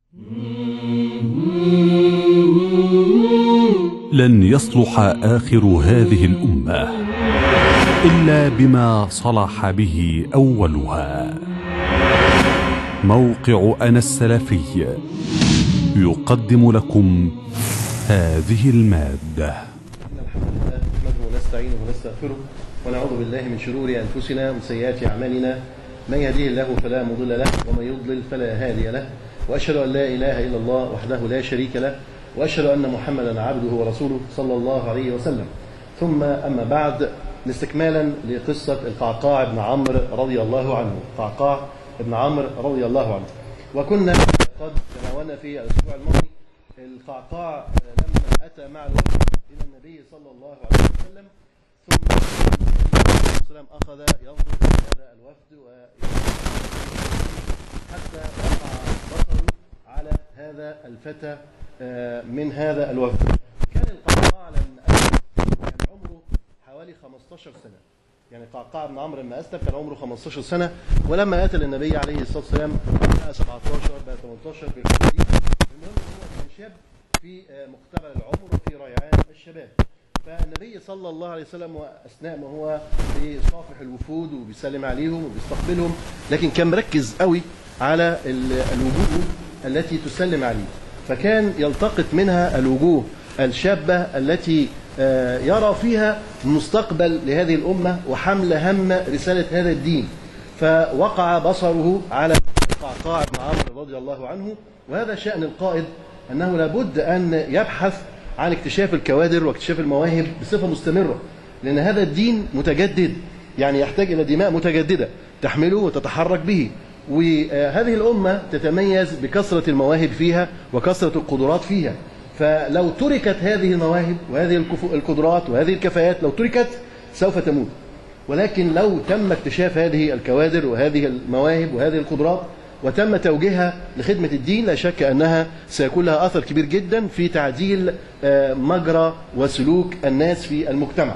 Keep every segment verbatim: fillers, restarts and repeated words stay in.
لن يصلح آخر هذه الأمة إلا بما صلح به أولها. موقع أنا السلفي يقدم لكم هذه المادة. الحمد لله نحمده ونستعينه ونستغفره ونعوذ بالله من شرور أنفسنا ومن سيئات أعمالنا. من يهديه الله فلا مضل له ومن يضلل فلا هادي له، وأشهد أن لا إله إلا الله وحده لا شريك له، وأشهد أن محمدا عبده ورسوله صلى الله عليه وسلم. ثم أما بعد، استكمالا لقصة القعقاع بن عمرو رضي الله عنه. القعقاع بن عمرو رضي الله عنه، وكنا قد تناولنا في الأسبوع الماضي القعقاع لما أتى مع الوفد إلى النبي صلى الله عليه وسلم، ثم النبي صلى الله عليه وسلم أخذ ينظر إلى هذا الوفد حتى وقع بصره على هذا الفتى من هذا الوفد. كان القعقاع لما أسلم كان عمره حوالي خمسة عشر سنة، يعني القعقاع بن عمرو لما أسلم كان عمره خمسة عشر سنة، ولما أتى للنبي عليه الصلاة والسلام بقى سبعة عشر بقى ثمانية عشر في الحدود دي. المهم هو كان شاب في مقتبل العمر وفي ريعان الشباب. فالنبي صلى الله عليه وسلم واثناء ما هو بيصافح الوفود وبيسلم عليهم وبيستقبلهم، لكن كان مركز قوي على الوجوه التي تسلم عليه، فكان يلتقط منها الوجوه الشابة التي يرى فيها مستقبل لهذه الأمة وحمل هم رسالة هذا الدين. فوقع بصره على القعقاع بن عمرو رضي الله عنه. وهذا شأن القائد، أنه لابد أن يبحث عن اكتشاف الكوادر واكتشاف المواهب بصفة مستمرة، لأن هذا الدين متجدد، يعني يحتاج إلى دماء متجددة تحمله وتتحرك به. وهذه الأمة تتميز بكثرة المواهب فيها وكثرة القدرات فيها، فلو تركت هذه المواهب وهذه القدرات وهذه الكفاءات لو تركت سوف تموت. ولكن لو تم اكتشاف هذه الكوادر وهذه المواهب وهذه القدرات وتم توجيهها لخدمة الدين، لا شك أنها سيكون لها أثر كبير جدا في تعديل مجرى وسلوك الناس في المجتمع.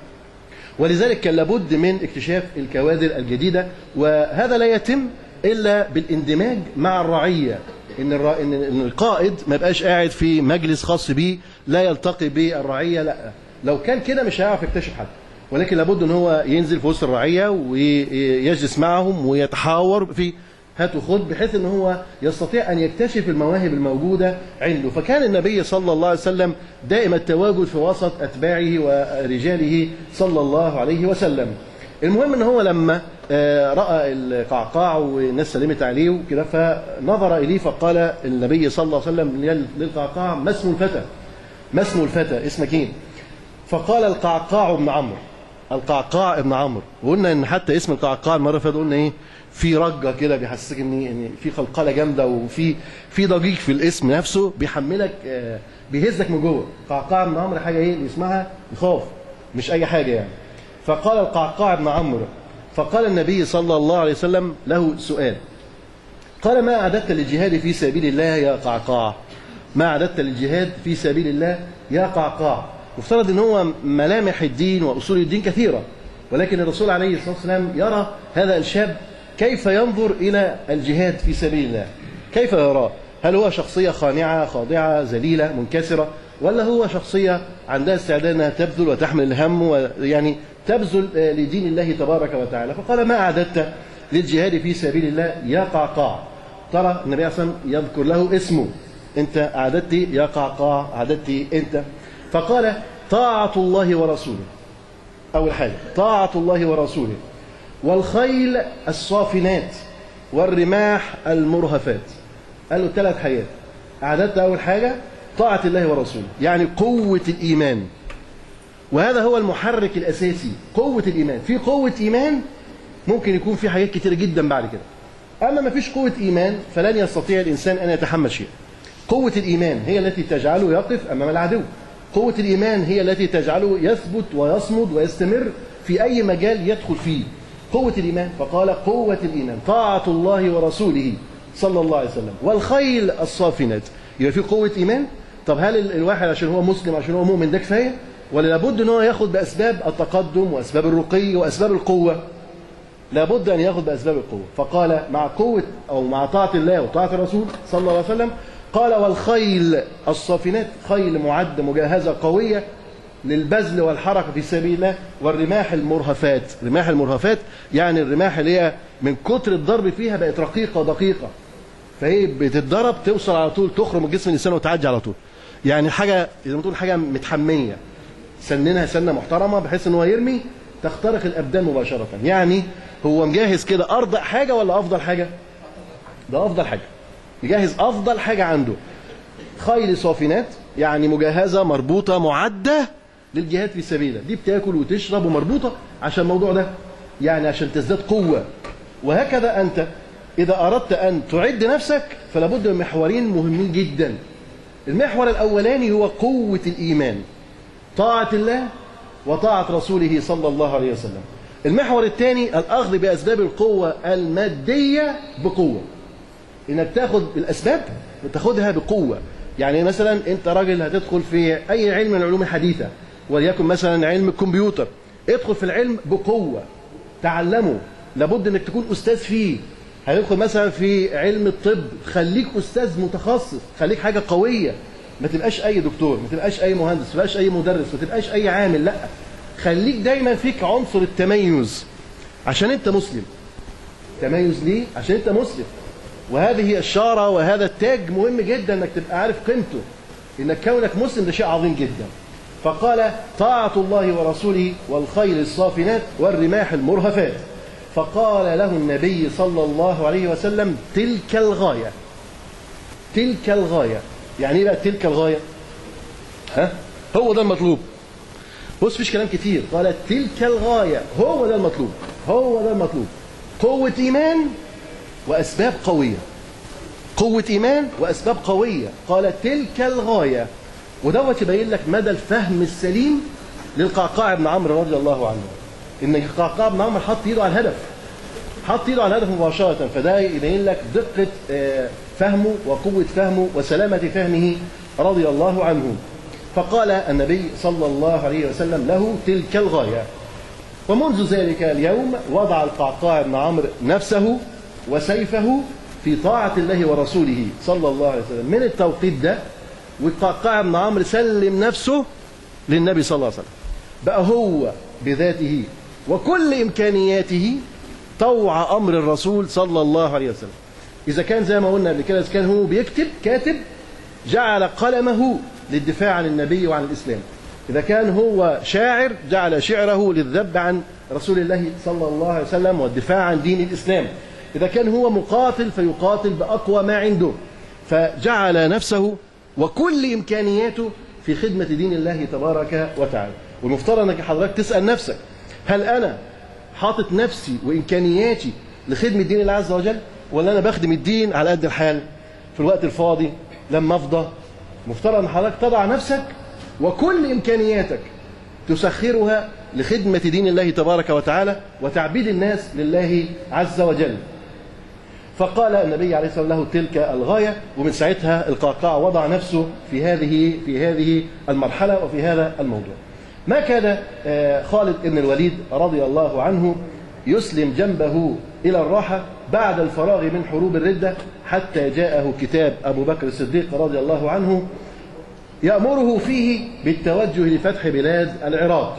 ولذلك كان لابد من اكتشاف الكوادر الجديدة، وهذا لا يتم إلا بالاندماج مع الرعية. إن, الر... إن القائد ما يبقاش قاعد في مجلس خاص به لا يلتقي بالرعية، لا، لو كان كده مش هيعرف يكتشف حد، ولكن لابد ان هو ينزل في وسط الرعية ويجلس معهم ويتحاور في هات وخد، بحيث ان هو يستطيع ان يكتشف المواهب الموجودة عنده. فكان النبي صلى الله عليه وسلم دائما التواجد في وسط اتباعه ورجاله صلى الله عليه وسلم. المهم ان هو لما راى القعقاع والناس سلمت عليه وكده، فنظر اليه فقال النبي صلى الله عليه وسلم للقعقاع: ما اسم الفتى؟ ما اسم الفتى؟ اسمك ايه؟ فقال: القعقاع بن عمرو. القعقاع بن عمرو. وقلنا ان حتى اسم القعقاع المره اللي فاتت قلنا ايه؟ في رجه كده بيحسسك ان في قلقله جامده، وفي في ضجيج في الاسم نفسه بيحملك بيهزك من جوه. قعقاع بن عمرو حاجه ايه اللي اسمها يخاف، مش اي حاجه يعني. فقال القعقاع بن عمرو، فقال النبي صلى الله عليه وسلم له سؤال، قال: ما أعددت للجهاد في سبيل الله يا قعقاع؟ ما أعددت للجهاد في سبيل الله يا قعقاع؟ مفترض ان هو ملامح الدين واصول الدين كثيره، ولكن الرسول عليه الصلاه والسلام يرى هذا الشاب كيف ينظر الى الجهاد في سبيل الله، كيف يراه؟ هل هو شخصيه خانعه خاضعه ذليله منكسره، ولا هو شخصيه عندها استعداد انها تبذل وتحمل الهم ويعني تبذل لدين الله تبارك وتعالى؟ فقال: ما اعددت للجهاد في سبيل الله يا قعقاع؟ ترى النبي صلى الله عليه وسلم يذكر له اسمه، انت اعددت يا قعقاع، اعددت انت. فقال: طاعة الله ورسوله. أول حاجة طاعة الله ورسوله، والخيل الصافنات والرماح المرهفات. قال له ثلاث حاجات. أعددت أول حاجة طاعة الله ورسوله، يعني قوة الإيمان، وهذا هو المحرك الأساسي، قوة الإيمان. في قوة إيمان ممكن يكون في حاجات كتيرة جدا بعد كده، أما ما فيش قوة إيمان فلن يستطيع الإنسان أن يتحمل شيء. قوة الإيمان هي التي تجعله يقف أمام العدو، قوة الإيمان هي التي تجعله يثبت ويصمد ويستمر في أي مجال يدخل فيه. قوة الإيمان. فقال: قوة الإيمان طاعة الله ورسوله صلى الله عليه وسلم، والخيل الصافنات. يبقى في قوة إيمان. طب هل الواحد عشان هو مسلم عشان هو مؤمن ده كفاية، ولا لابد ان هو ياخد بأسباب التقدم وأسباب الرقي وأسباب القوة؟ لابد أن يأخذ بأسباب القوة. فقال مع قوة أو مع طاعة الله وطاعة الرسول صلى الله عليه وسلم، قال والخيل الصافنات، خيل معد مجهزة قوية للبذل والحركة في سبيل الله، والرماح المرهفات. رماح المرهفات يعني الرماح اللي هي من كتر الضرب فيها بقت رقيقة ودقيقة، فهي بتتضرب توصل على طول، تخرج من جسم الإنسان وتعدي على طول. يعني حاجة زي ما تقول حاجة متحمية، سننها سنة محترمة بحيث ان هو يرمي تخترق الأبدان مباشرة. يعني هو مجهز كده أرضى حاجة ولا أفضل حاجة؟ ده أفضل حاجة، مجهز أفضل حاجة عنده. خيل صافنات يعني مجهزة مربوطة معدة للجهاد في سبيله، دي بتاكل وتشرب ومربوطة عشان الموضوع ده، يعني عشان تزداد قوة. وهكذا أنت إذا أردت أن تعد نفسك فلا بد من محورين مهمين جدا. المحور الأولاني هو قوة الإيمان، طاعة الله وطاعة رسوله صلى الله عليه وسلم. المحور الثاني الأخذ بأسباب القوة المادية بقوة، إنك تاخذ الأسباب وتاخذها بقوة. يعني مثلا أنت راجل هتدخل في أي علم من العلوم الحديثة، وليكن مثلا علم الكمبيوتر، ادخل في العلم بقوة، تعلمه، لابد انك تكون استاذ فيه. هيدخل مثلا في علم الطب، خليك استاذ متخصص، خليك حاجة قوية، ما تبقاش اي دكتور، ما تبقاش اي مهندس، ما تبقاش اي مدرس، ما تبقاش اي عامل، لا، خليك دايما فيك عنصر التميز عشان انت مسلم. تميز ليه؟ عشان انت مسلم. وهذه الشارة وهذا التاج مهم جدا انك تبقى عارف قيمته، انك كونك مسلم ده شيء عظيم جدا. فقال طاعة الله ورسوله والخيل الصافنات والرماح المرهفات. فقال له النبي صلى الله عليه وسلم تلك الغاية. تلك الغاية يعني ايه بقى تلك الغاية؟ ها؟ هو ده المطلوب. بص فيش كلام كتير، قال تلك الغاية، هو ده المطلوب، هو ده المطلوب. قوة إيمان وأسباب قوية، قوة إيمان وأسباب قوية. قال تلك الغاية، ودوت يبين لك مدى الفهم السليم للقعقاع بن عمرو رضي الله عنه. ان القعقاع بن عمرو حط ايده على الهدف، حط ايده على الهدف مباشره، فده يبين لك دقه فهمه وقوه فهمه وسلامه فهمه رضي الله عنه. فقال النبي صلى الله عليه وسلم له تلك الغايه. ومنذ ذلك اليوم وضع القعقاع بن عمرو نفسه وسيفه في طاعه الله ورسوله صلى الله عليه وسلم من التوقيت ده، والقعقاع بن عمرو سلم نفسه للنبي صلى الله عليه وسلم، بقى هو بذاته وكل إمكانياته طوع أمر الرسول صلى الله عليه وسلم. إذا كان زي ما قلنا قبل كده، إذا كان هو بيكتب كاتب جعل قلمه للدفاع عن النبي وعن الإسلام. إذا كان هو شاعر جعل شعره للذب عن رسول الله صلى الله عليه وسلم والدفاع عن دين الإسلام. إذا كان هو مقاتل فيقاتل بأقوى ما عنده، فجعل نفسه وكل إمكانياته في خدمة دين الله تبارك وتعالى. والمفترض أنك حضرتك تسأل نفسك، هل أنا حاطط نفسي وإمكانياتي لخدمة دين الله عز وجل، ولا أنا بخدم الدين على قد الحال في الوقت الفاضي لما أفضى؟ مفترض أن حضرتك تضع نفسك وكل إمكانياتك تسخرها لخدمة دين الله تبارك وتعالى وتعبيد الناس لله عز وجل. فقال النبي عليه الصلاة والسلام له تلك الغاية، ومن ساعتها القعقاع وضع نفسه في هذه في هذه المرحلة وفي هذا الموضوع. ما كان خالد بن الوليد رضي الله عنه يسلم جنبه إلى الراحة بعد الفراغ من حروب الردة حتى جاءه كتاب أبو بكر الصديق رضي الله عنه يأمره فيه بالتوجه لفتح بلاد العراق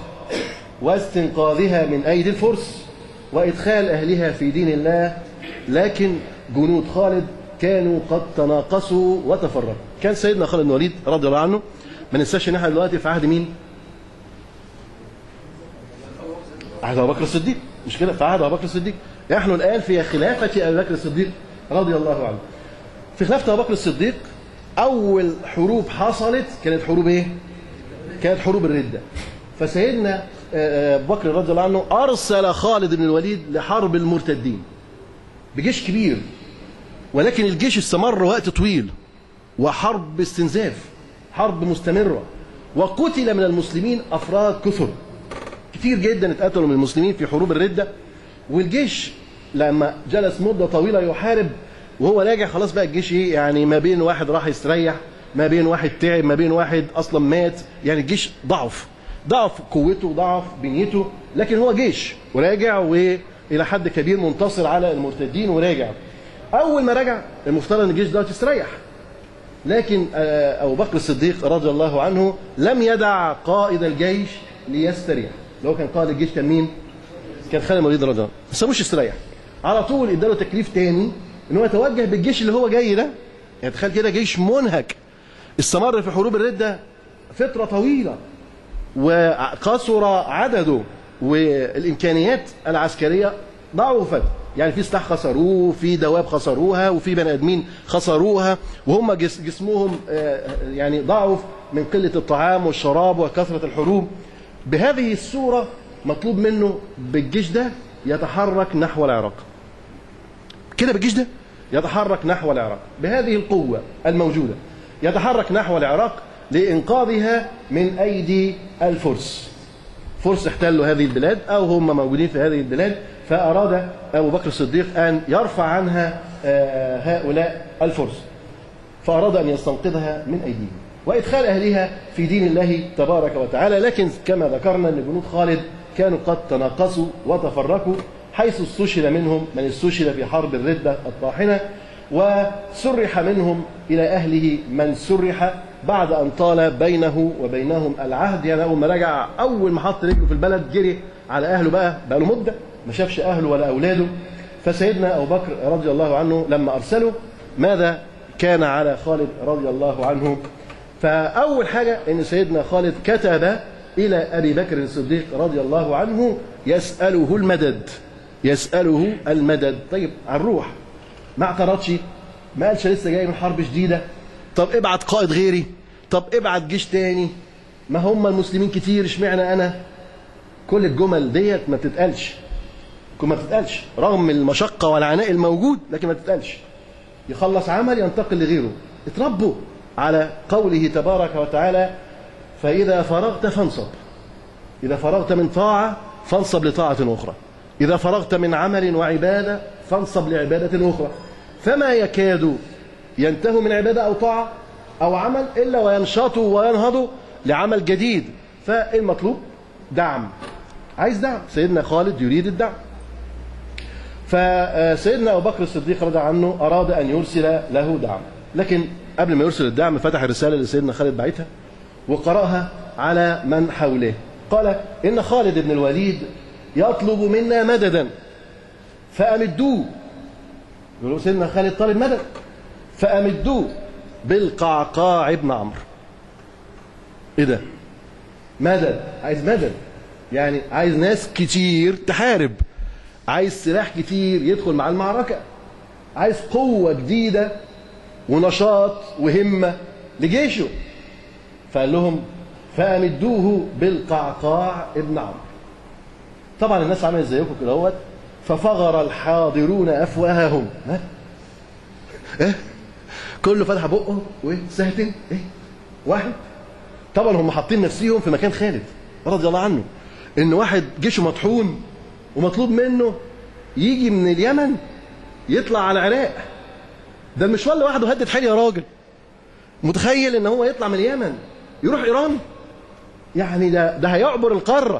واستنقاذها من أيدي الفرس وإدخال أهلها في دين الله. لكن جنود خالد كانوا قد تناقصوا وتفرقوا. كان سيدنا خالد بن الوليد رضي الله عنه، ما ننساش ان احنا دلوقتي في عهد مين؟ عهد ابو بكر الصديق، مش كده؟ في عهد ابو بكر الصديق. نحن الان في خلافه ابي بكر الصديق رضي الله عنه. في خلافه ابو بكر الصديق اول حروب حصلت كانت حروب ايه؟ كانت حروب الرده. فسيدنا ابو بكر رضي الله عنه ارسل خالد بن الوليد لحرب المرتدين بجيش كبير، ولكن الجيش استمر وقت طويل وحرب استنزاف، حرب مستمرة، وقتل من المسلمين أفراد كثر كتير جدا اتقتلوا من المسلمين في حروب الردة. والجيش لما جلس مدة طويلة يحارب وهو راجع خلاص بقى الجيش ايه يعني، ما بين واحد راح يستريح، ما بين واحد تعب، ما بين واحد أصلا مات، يعني الجيش ضعف ضعف قوته ضعف بنيته، لكن هو جيش وراجع الى حد كبير منتصر على المرتدين وراجع. اول ما رجع المفترض ان الجيش ده تستريح، لكن ابو بكر الصديق رضي الله عنه لم يدع قائد الجيش ليستريح. لو كان قائد الجيش كان مين؟ كان خالد بن الوليد رضي الله عنه. ما سابوش يستريح، على طول اداله تكليف تاني ان هو يتوجه بالجيش اللي هو جاي ده. يعني تخيل كده جيش منهك استمر في حروب الردة فترة طويلة وقصر عدده والإمكانيات العسكرية ضعفت، يعني في سلاح خسروه، في دواب خسروها، وفي بني آدمين خسروها، وهم جسمهم يعني ضعف من قلة الطعام والشراب وكثرة الحروب. بهذه الصورة مطلوب منه بالجيش ده يتحرك نحو العراق. كده بالجيش ده يتحرك نحو العراق بهذه القوة الموجودة، يتحرك نحو العراق لإنقاذها من أيدي الفرس. فرس احتلوا هذه البلاد أو هم موجودين في هذه البلاد، فأراد أبو بكر الصديق أن يرفع عنها هؤلاء الفرس، فأراد أن يستنقذها من أيديهم وإدخال أهلها في دين الله تبارك وتعالى. لكن كما ذكرنا أن جنود خالد كانوا قد تناقصوا وتفرقوا، حيث استشهد منهم من استشهد في حرب الردة الطاحنة، وسرح منهم إلى أهله من سرح بعد أن طال بينه وبينهم العهد. يعني أول ما رجع، أول ما حط رجله في البلد جري على أهله، بقى بقى له مدة ما شافش أهله ولا أولاده. فسيدنا أبو بكر رضي الله عنه لما أرسله ماذا كان على خالد رضي الله عنه؟ فأول حاجة أن سيدنا خالد كتب إلى أبي بكر الصديق رضي الله عنه يسأله المدد، يسأله المدد. طيب هنروح، ما اعترضش، ما قالش لسه جاي من حرب شديدة، طب ابعت قائد غيري، طب ابعت جيش تاني، ما هم المسلمين كتير اشمعنى انا؟ كل الجمل ديت ما بتتقالش، ما بتتقالش رغم المشقة والعناء الموجود، لكن ما بتتقالش. يخلص عمل ينتقل لغيره. اتربوا على قوله تبارك وتعالى: فإذا فرغت فانصب. إذا فرغت من طاعة فانصب لطاعة أخرى، إذا فرغت من عمل وعبادة فانصب لعبادة أخرى. فما يكاد ينتهوا من عبادة أو طاعة أو عمل إلا وينشطوا وينهضوا لعمل جديد. فالمطلوب دعم، عايز دعم. سيدنا خالد يريد الدعم، فسيدنا أبو بكر الصديق رضي عنه أراد أن يرسل له دعم. لكن قبل ما يرسل الدعم فتح الرسالة اللي سيدنا خالد بعتها وقرأها على من حوله. قال: إن خالد بن الوليد يطلب منا مددا فأمدوه. يقولوا سيدنا خالد طالب مدد، فأمدوه بالقعقاع بن عمرو. إيه ده؟ مدد، عايز مدد، يعني عايز ناس كتير تحارب، عايز سلاح كتير يدخل مع المعركة، عايز قوة جديدة ونشاط وهمة لجيشه. فقال لهم: فأمدوه بالقعقاع ابن عمرو. طبعا الناس عملت زيكم كده اهوت، ففغر الحاضرون أفواههم. ها؟ إيه؟ كله فتح بقه وسهتين إيه؟ واحد. طبعا هم حاطين نفسيهم في مكان خالد رضي الله عنه، إن واحد جيشه مطحون ومطلوب منه يجي من اليمن يطلع على العراق. ده المشوار لوحده هدد حيل يا راجل. متخيل ان هو يطلع من اليمن يروح ايران؟ يعني ده ده هيعبر القاره،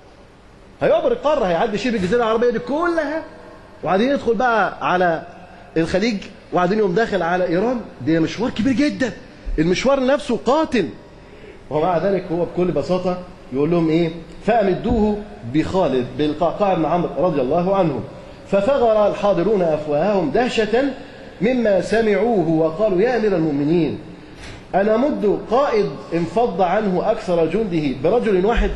هيعبر القاره، هيعدي شبه الجزيره العربيه دي كلها، وبعدين يدخل بقى على الخليج، وبعدين يقوم داخل على ايران. ده مشوار كبير جدا، المشوار نفسه قاتل. ومع ذلك هو بكل بساطه يقول لهم ايه؟ فامدوه بخالد بالقعقاع بن عمرو رضي الله عنه. ففغر الحاضرون افواههم دهشه مما سمعوه وقالوا: يا امير المؤمنين، انا مد قائد انفض عنه اكثر جنده برجل واحد؟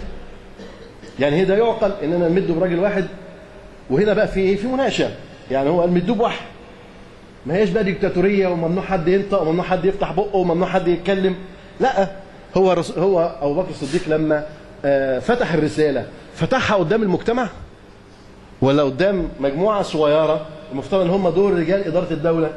يعني هي ده يعقل ان انا نمده برجل واحد؟ وهنا بقى في ايه؟ في مناقشه. يعني هو المدوه بواحد، ما هيش بقى ديكتاتوريه وممنوع حد ينطق وممنوع حد يفتح بقه وممنوع حد يتكلم. لا، هو هو ابو بكر الصديق لما فتح الرساله فتحها قدام المجتمع ولا قدام مجموعه صغيره المفترض ان هم دول رجال اداره الدوله؟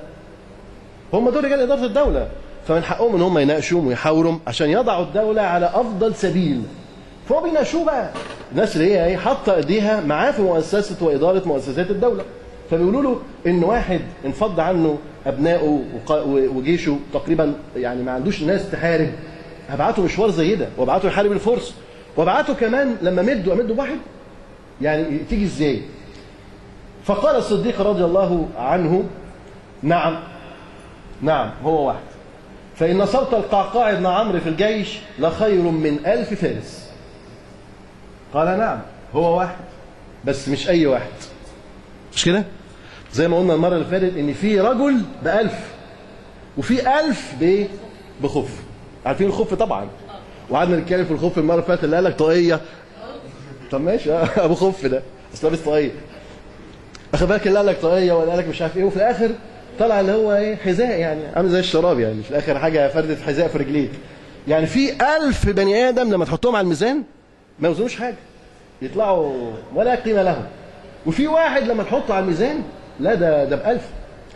هم دول رجال اداره الدوله، فمن حقهم ان هم يناقشوا ويحاوروا عشان يضعوا الدوله على افضل سبيل. فهو بيناقشوه بقى الناس اللي هي ايه حاطه ايديها معاه في مؤسسه واداره مؤسسات الدوله، فبيقولوا له ان واحد انفض عنه ابنائه وجيشه تقريبا، يعني ما عندوش ناس تحارب، هبعته مشوار زي ده وابعته يحارب الفرس، وابعته كمان لما مدوا امدوا واحد، يعني تيجي ازاي؟ فقال الصديق رضي الله عنه: نعم نعم هو واحد، فإن صوت القعقاع بن عمرو في الجيش لخير من ألف فارس. قال: نعم هو واحد، بس مش أي واحد. مش كده؟ زي ما قلنا المرة اللي فاتت إن في رجل بألف وفي ألف بإيه؟ بخف. عارفين الخف طبعا، وقعدنا نتكلم في الخف المرة اللي فاتت اللي قال لك طاقية. طب ماشي أبو خف ده أصل لابس طاقية. أخد بالك اللي قال لك طاقية ولا قال لك مش عارف إيه، وفي الآخر طلع اللي هو إيه؟ حذاء، يعني عامل زي الشراب، يعني في الآخر حاجة فردة حذاء في رجليك. يعني في ألف بني آدم لما تحطهم على الميزان ما يوزنوش حاجة، يطلعوا ولا قيمة لهم. وفي واحد لما تحطه على الميزان لا ده ده بألف.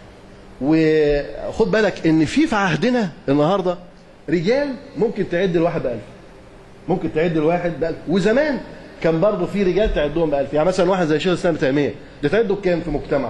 وخد بالك ان في في عهدنا النهارده رجال ممكن تعد الواحد بألف، ممكن تعد الواحد بألف، وزمان كان برضه في رجال تعدهم بألف. يعني مثلا واحد زي شيخ الاسلام ابن تيميه ده تعده بكام في مجتمعه؟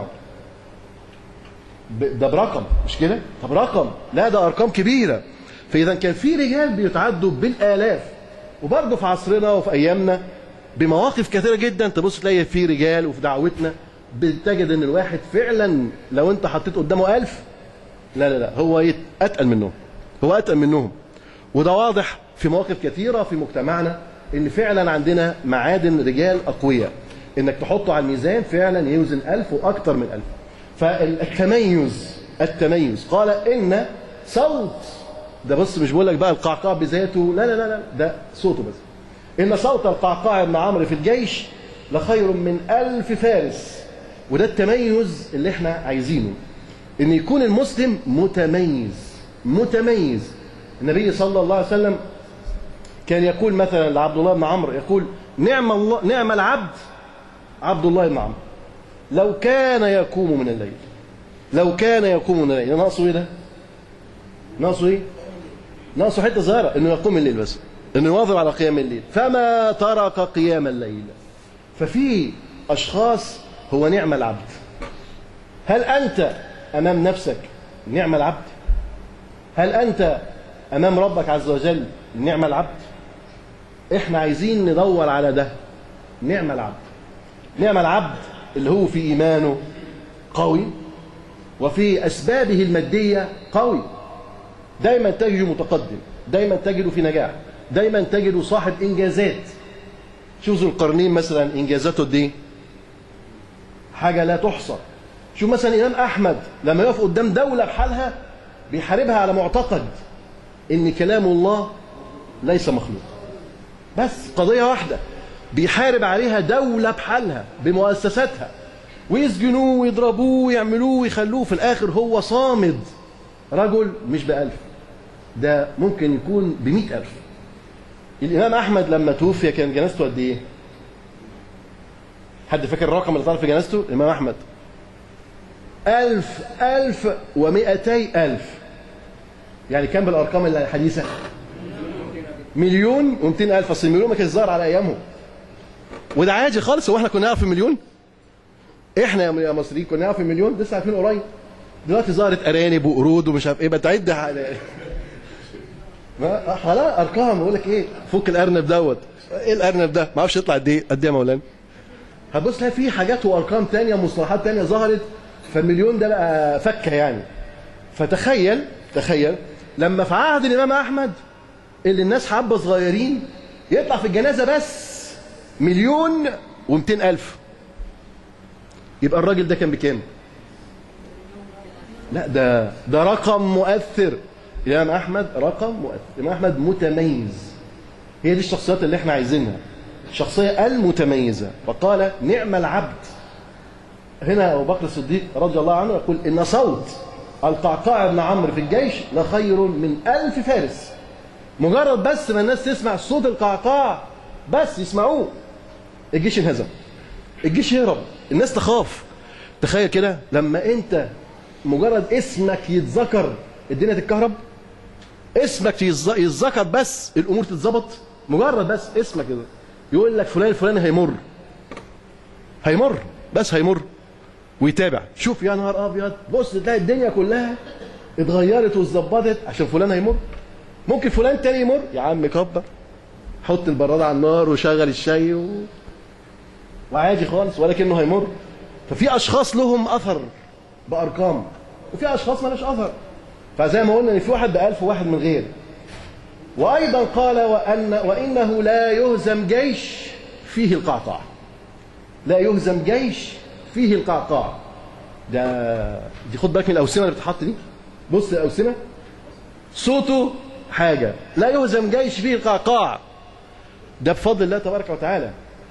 ده برقم، مش كده؟ طب رقم، لا ده ارقام كبيره. فاذا كان في رجال بيتعدوا بالالاف. وبرضه في عصرنا وفي ايامنا بمواقف كثيره جدا تبص تلاقي في رجال، وفي دعوتنا بتجد ان الواحد فعلا لو انت حطيت قدامه ألف لا لا لا هو اتقل منهم، هو اتقل منهم. وده واضح في مواقف كثيره في مجتمعنا ان فعلا عندنا معادن رجال اقوياء انك تحطه على الميزان فعلا يوزن ألف واكثر من ألف. فالتميز التميز قال ان صوت ده، بص مش بقول لك بقى القعقاع بذاته، لا لا لا لا ده صوته بس. ان صوت القعقاع بن عمرو في الجيش لخير من ألف فارس. وده التميز اللي احنا عايزينه، ان يكون المسلم متميز متميز. النبي صلى الله عليه وسلم كان يقول مثلا لعبد الله بن عمرو، يقول: نعم الله نعم العبد عبد الله بن عمرو لو كان يقوم من الليل، لو كان يقوم من الليل. ناقصه ايه ده؟ ناقصه ايه؟ ناقصه حته صغيره، انه يقوم الليل بس، انه يواظب على قيام الليل، فما ترك قيام الليل. ففي اشخاص هو نعم العبد. هل أنت أمام نفسك نعم العبد؟ هل أنت أمام ربك عز وجل نعم العبد؟ إحنا عايزين ندور على ده، نعم العبد. نعم العبد اللي هو في إيمانه قوي، وفي أسبابه المادية قوي، دايما تجده متقدم، دايما تجده في نجاح، دايما تجده صاحب إنجازات. شوف ذو القرنين مثلا إنجازاته دي حاجة لا تحصى. شوف مثلا الإمام أحمد لما يقف قدام دولة بحالها بيحاربها على معتقد إن كلام الله ليس مخلوق، بس قضية واحدة بيحارب عليها دولة بحالها بمؤسساتها، ويسجنوه ويضربوه ويعملوه ويخلوه، في الآخر هو صامد. رجل مش بألف، ده ممكن يكون بمئة ألف. الإمام أحمد لما توفي كان جنازته قد إيه؟ حد فاكر الرقم اللي طلع في جنازته؟ الإمام أحمد ألف ألف ومئتي ألف. يعني كم بالأرقام الحديثة؟ مليون ومئتين ألف. أصل المليون ما كانش ظاهر على أيامهم، وده عادي خالص. هو إحنا كنا نعرف المليون؟ إحنا يا مصريين كنا نعرف المليون؟ لسه عارفين قريب. دلوقتي ظهرت أرانب وقرود ومش عارف إيه، بتعد ما خلاص أرقام. بقول لك إيه، فك الأرنب دوت، إيه الأرنب ده؟ ما أعرفش يطلع قد إيه، قد إيه يا مولانا؟ هتبص تلاقي في حاجات وارقام تانية مصطلحات تانية ظهرت، فالمليون ده بقى فكه يعني. فتخيل تخيل لما في عهد الامام احمد اللي الناس حبه صغيرين يطلع في الجنازه بس مليون ومئتين الف، يبقى الراجل ده كان بكام؟ لا ده ده رقم مؤثر. الامام احمد رقم مؤثر، الامام احمد متميز. هي دي الشخصيات اللي احنا عايزينها، الشخصية المتميزة. وقال: نعم العبد. هنا أبو بكر الصديق رضي الله عنه يقول: إن صوت القعقاع بن عمرو في الجيش لخير من ألف فارس. مجرد بس ما الناس تسمع صوت القعقاع بس يسمعوه الجيش ينهزم، الجيش يهرب، الناس تخاف. تخيل كده لما أنت مجرد اسمك يتذكر الدنيا تتكهرب، اسمك يتذكر بس الأمور تتظبط. مجرد بس اسمك كده يقول لك فلان الفلاني هيمر، هيمر بس هيمر ويتابع. شوف يا نهار ابيض، بص تلاقي الدنيا كلها اتغيرت واتظبطت عشان فلان هيمر. ممكن فلان تاني يمر، يا عم كبر، حط البراد على النار وشغل الشاي و... وعادي خالص، ولكنه هيمر. ففي اشخاص لهم اثر بارقام وفي اشخاص ما لهاش اثر. فزي ما قلنا ان في واحد بألف وواحد من غير. وايضا قال وان وانه لا يهزم جيش فيه القعقاع. لا يهزم جيش فيه القعقاع. ده دي خد بالك من الاوسمه اللي بتتحط دي. بص الاوسمه صوته حاجه، لا يهزم جيش فيه القعقاع. ده بفضل الله تبارك وتعالى.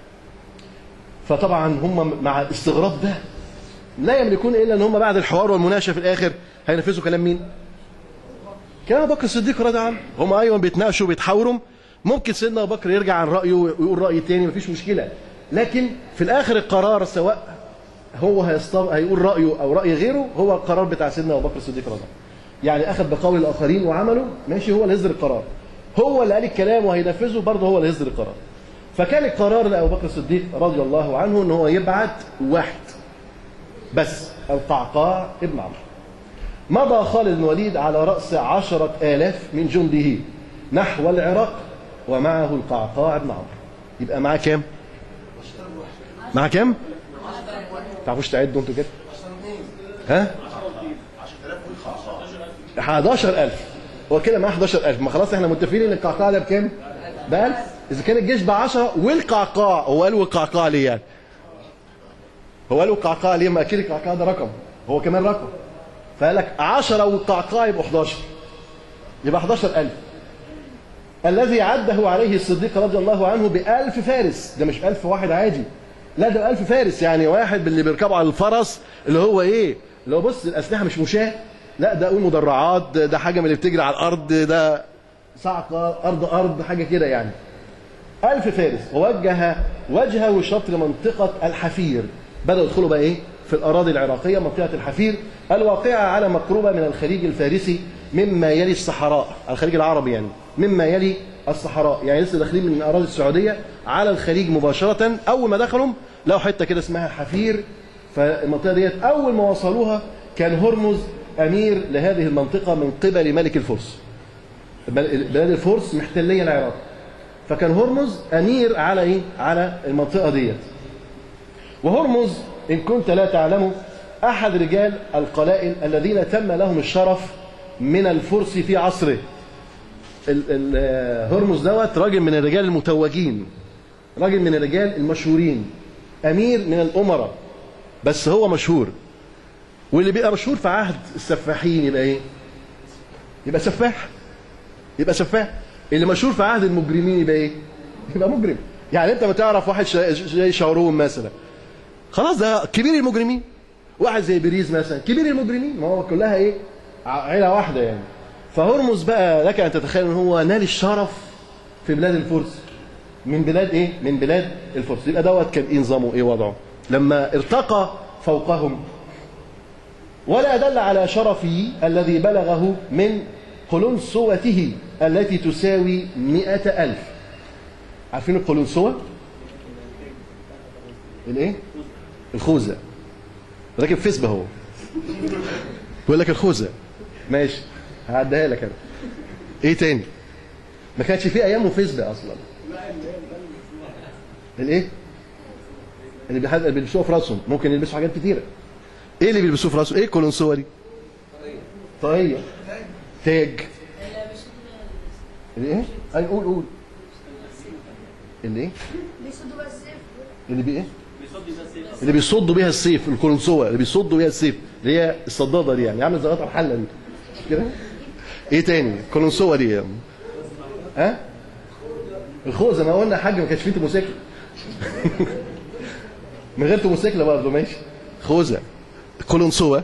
فطبعا هم مع الاستغراب ده لا يملكون الا ان هم بعد الحوار والمناقشه في الاخر هينفذوا كلام مين؟ كلام ابو بكر الصديق رضي الله عنه. هم ايوه بيتناقشوا وبيتحاوروا، ممكن سيدنا ابو بكر يرجع عن رايه ويقول راي تاني مفيش مشكله، لكن في الاخر القرار سواء هو هيستو... هيقول رايه او راي غيره هو القرار بتاع سيدنا ابو بكر الصديق رضي الله عنه. يعني اخذ بقول الاخرين وعمله ماشي، هو اللي يصدر القرار، هو اللي قال الكلام وهينفذه برضه هو اللي يصدر القرار. فكان القرار لابو بكر الصديق رضي الله عنه ان هو يبعت واحد بس، القعقاع ابن عمرو. مضى خالد بن الوليد على رأس عشرة آلاف من جنده نحو العراق ومعه القعقاع بن عمرو. يبقى معاه كام؟ معاه كام؟ تعرفوش تعدوا انتوا كده؟ ها؟ حداشر ألف. هو كده معاه حداشر ألف. ما خلاص احنا متفقين ان القعقاع ده بكام؟ ب ألف. اذا كان الجيش ب عشرة والقعقاع، هو قالوا القعقاع ليه يعني؟ هو قالوا القعقاع ليه؟ ما اكيد القعقاع ده رقم، هو كمان رقم. فقال لك عشرة والقعقاع يبقوا حداشر، يبقى حداشر ألف. الذي عده عليه الصديق رضي الله عنه بألف فارس. ده مش ألف واحد عادي، لا ده ألف فارس. يعني واحد باللي بيركبوا على الفرس اللي هو ايه؟ اللي هو بص الأسلحة مش مشاة، لا ده أقول مدرعات، ده حاجة من اللي بتجري على الأرض، ده صعقة أرض أرض حاجة كده يعني. ألف فارس. ووجه وجهه شطر منطقة الحفير. بدأوا يدخلوا بقى ايه؟ في الأراضي العراقية، منطقة الحفير الواقعة على مقربة من الخليج الفارسي مما يلي الصحراء، الخليج العربي يعني، مما يلي الصحراء، يعني لسه داخلين من أراضي السعودية على الخليج مباشرة. أول ما دخلوا لقوا حتة كده اسمها حفير. فالمنطقة ديت أول ما وصلوها كان هرمز أمير لهذه المنطقة من قبل ملك الفرس. بلاد الفرس محتلية العراق، فكان هرمز أمير على إيه؟ على المنطقة ديت. وهرمز إن كنت لا تعلمه أحد رجال القلائل الذين تم لهم الشرف من الفرس في عصره. هرمز دوت راجل من الرجال المتوجين، راجل من الرجال المشهورين، أمير من الأمراء، بس هو مشهور. واللي بيبقى مشهور في عهد السفاحين يبقى إيه؟ يبقى سفاح، يبقى سفاح. اللي مشهور في عهد المجرمين يبقى إيه؟ يبقى مجرم. يعني أنت ما تعرف واحد زي شارون مثلا، خلاص ده كبير المجرمين. واحد زي بريز مثلا كبير المجرمين، ما هو كلها ايه؟ عيله واحده يعني. فهرمز بقى لك ان تتخيل ان هو نال الشرف في بلاد الفرس، من بلاد ايه؟ من بلاد الفرس. يبقى دوت كان ايه نظامه، ايه وضعه لما ارتقى فوقهم. ولا دل على شرفه الذي بلغه من قلنسوته التي تساوي مئة ألف. عارفين القلنسوة؟ الايه؟ الخوذة. راكب فيسبا هو بيقول لك الخوذة. ماشي هعديها لك انا. ايه تاني؟ ما كانش في ايامه فيسبا اصلا. الايه؟ اللي بيلبسوها في راسهم، ممكن يلبسوا حاجات كتيره. ايه اللي بيلبسوه في راسه؟ ايه القلنسوة دي؟ طاقية. تاج. الايه؟ اي قول قول. اللي ايه؟ بيصدوا بقى السيف. اللي بي ايه؟ اللي بيصدوا بيها السيف. القلنسوة اللي بيصدوا بيها السيف، اللي هي الصداده دي يعني، عامل زي قطع الحله دي كده. ايه تاني؟ القلنسوة دي يعني. ها؟ الخوذه. ما قلنا حاجه ما كانش فيه موتوسيكل. من غير موتوسيكل برضه ماشي. خوذه. قلنسوة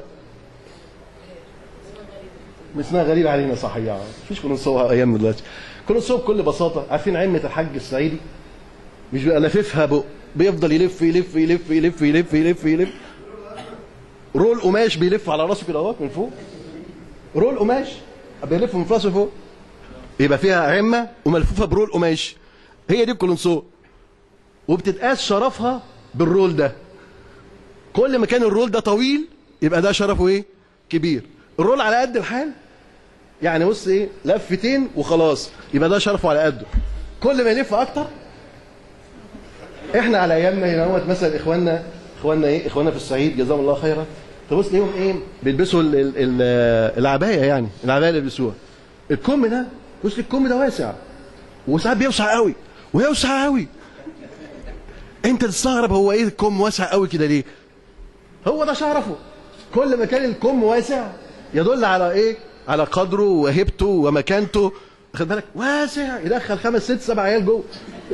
اسمها غريب علينا صحيح. مفيش قلنسوة ايام دلوقتي. قلنسوة بكل بساطه، عارفين عمه الحاج الصعيدي؟ مش بيبقى لاففها بق، بيفضل يلف يلف يلف يلف يلف يلف يلف رول قماش بيلف على راسه كده اهوت من فوق. رول قماش بيلف من راسه فوق، يبقى فيها عمه وملفوفه برول قماش. هي دي القلنسوة. وبتتقاس شرفها بالرول ده. كل ما كان الرول ده طويل يبقى ده شرفه ايه؟ كبير. الرول على قد الحال يعني، بص ايه؟ لفتين وخلاص، يبقى ده شرفه على قده. كل ما يلف اكتر. احنا على ايامنا هنا اهوت مثلا اخواننا اخواننا ايه اخواننا في الصعيد جزاهم الله خيرا، تبص ليهم ايه بيلبسوا ال- ال- ال- العبايه، يعني العبايه اللي بيلبسوها الكم ده، بص الكم ده واسع وساعات بيوسع قوي ويوسع قوي. انت تستغرب هو ايه الكم واسع قوي كده ليه؟ هو ده شرفه. كل ما كان الكم واسع يدل على ايه؟ على قدره وهيبته ومكانته. خد بالك واسع يدخل خمس ست سبع عيال جوه.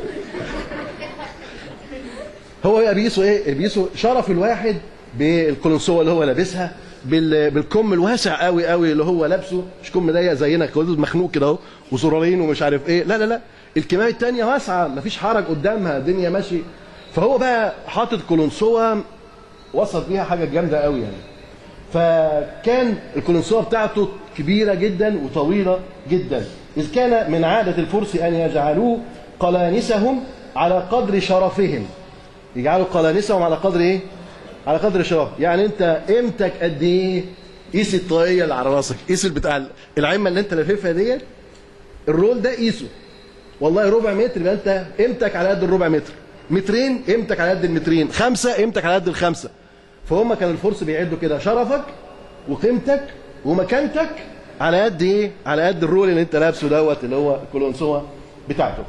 هو بقى بيقيسوا ايه؟ بيقيسوا شرف الواحد بالقلنسوه اللي هو لابسها، بال... بالكم الواسع قوي قوي اللي هو لابسه، مش كم ضيق زينا كده مخنوق كده اهو وزرارين ومش عارف ايه، لا لا لا، الكمامه الثانيه واسعه مفيش حرج قدامها، الدنيا ماشي. فهو بقى حاطط قلنسوه وصل بيها حاجه جامده قوي يعني. فكان القلنسوه بتاعته كبيره جدا وطويله جدا، اذ كان من عاده الفرس ان يجعلوه قلانسهم على قدر شرفهم. يجعلوا قلانسهم على قدر ايه؟ على قدر شرف. يعني انت قيمتك قد ايه؟ قيس الطاقيه اللي على راسك، قيس بتاع العمه اللي انت لاففها ديت، الرول ده قيسه. والله ربع متر يبقى انت قيمتك على قد الربع متر، مترين قيمتك على قد المترين، خمسه قيمتك على قد الخمسه. فهم كان الفرس بيعدوا كده شرفك وقيمتك ومكانتك على قد ايه؟ على قد الرول اللي انت لابسه دوت اللي هو القلنسوه بتاعته.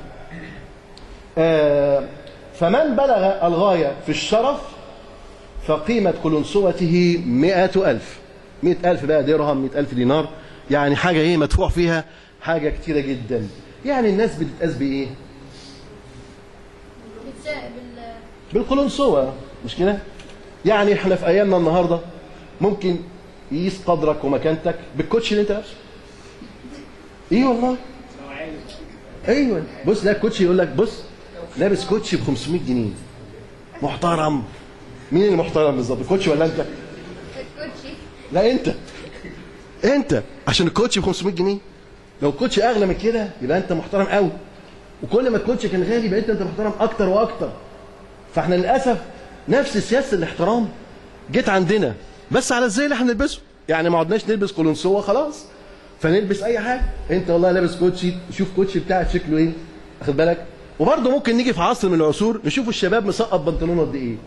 آه فمن بلغ الغايه في الشرف فقيمة قلنسوته مئة ألف. مئة ألف بقى درهم، مئة ألف دينار، يعني حاجة إيه مدفوع فيها حاجة كتيرة جدا. يعني الناس بتتقاس بإيه؟ بالقلنسوة، مش كده؟ يعني إحنا في أيامنا النهاردة ممكن يقيس قدرك ومكانتك بالكوتشي اللي أنت لابسه. إيه والله؟ أيوه، بص ده الكوتشي يقول لك بص لابس كوتشي ب خمسمائة جنيه. محترم. مين اللي محترم بالظبط؟ الكوتشي ولا انت؟ الكوتشي. لا انت. انت عشان الكوتشي ب خمسمائة جنيه. لو الكوتشي اغلى من كده يبقى انت محترم قوي. وكل ما الكوتشي كان غالي بقيت انت محترم اكتر واكتر. فاحنا للاسف نفس سياسه الاحترام جت عندنا بس على ازاي اللي احنا نلبسه. يعني ما عدناش نلبس قلنسوه خلاص فنلبس اي حاجه. انت والله لابس كوتشي، شوف كوتشي بتاعك شكله ايه، واخد بالك؟ وبرضه ممكن نيجي في عصر من العصور نشوف الشباب مسقط بنطلونه قد ايه.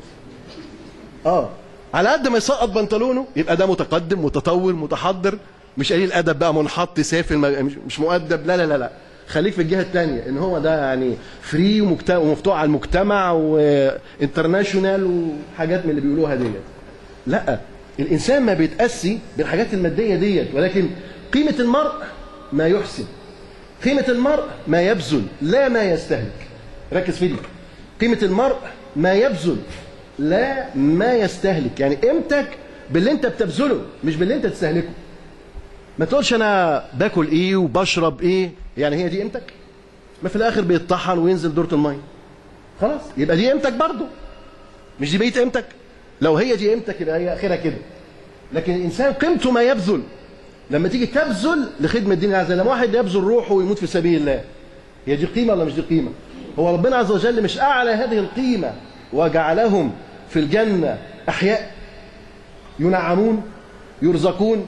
اه على قد ما يسقط بنطلونه يبقى ده متقدم متطور متحضر، مش قليل ادب بقى منحط سافل مش مؤدب، لا لا لا لا، خليك في الجهه الثانيه ان هو ده يعني فري ومفتوح على المجتمع وانترناشونال وحاجات من اللي بيقولوها ديت. لا، الانسان ما بيتاسي بالحاجات الماديه ديت، ولكن قيمه المرء ما يحسن، قيمه المرء ما يبذل لا ما يستهلك. ركز في دي، قيمه المرء ما يبذل لا ما يستهلك. يعني قيمتك باللي انت بتبذله مش باللي انت تستهلكه. ما تقولش انا باكل ايه وبشرب ايه، يعني هي دي قيمتك؟ ما في الاخر بيتطحن وينزل دورة الميه. خلاص يبقى دي قيمتك برضه، مش دي بقيه قيمتك. لو هي دي قيمتك يبقى هي اخرها كده. لكن الانسان قيمته ما يبذل. لما تيجي تبذل لخدمه الدين عز وجل، لما واحد يبذل روحه ويموت في سبيل الله، هي دي قيمه ولا مش دي قيمه؟ هو ربنا عز وجل مش اعلى هذه القيمه وجعلهم في الجنة أحياء ينعمون يرزقون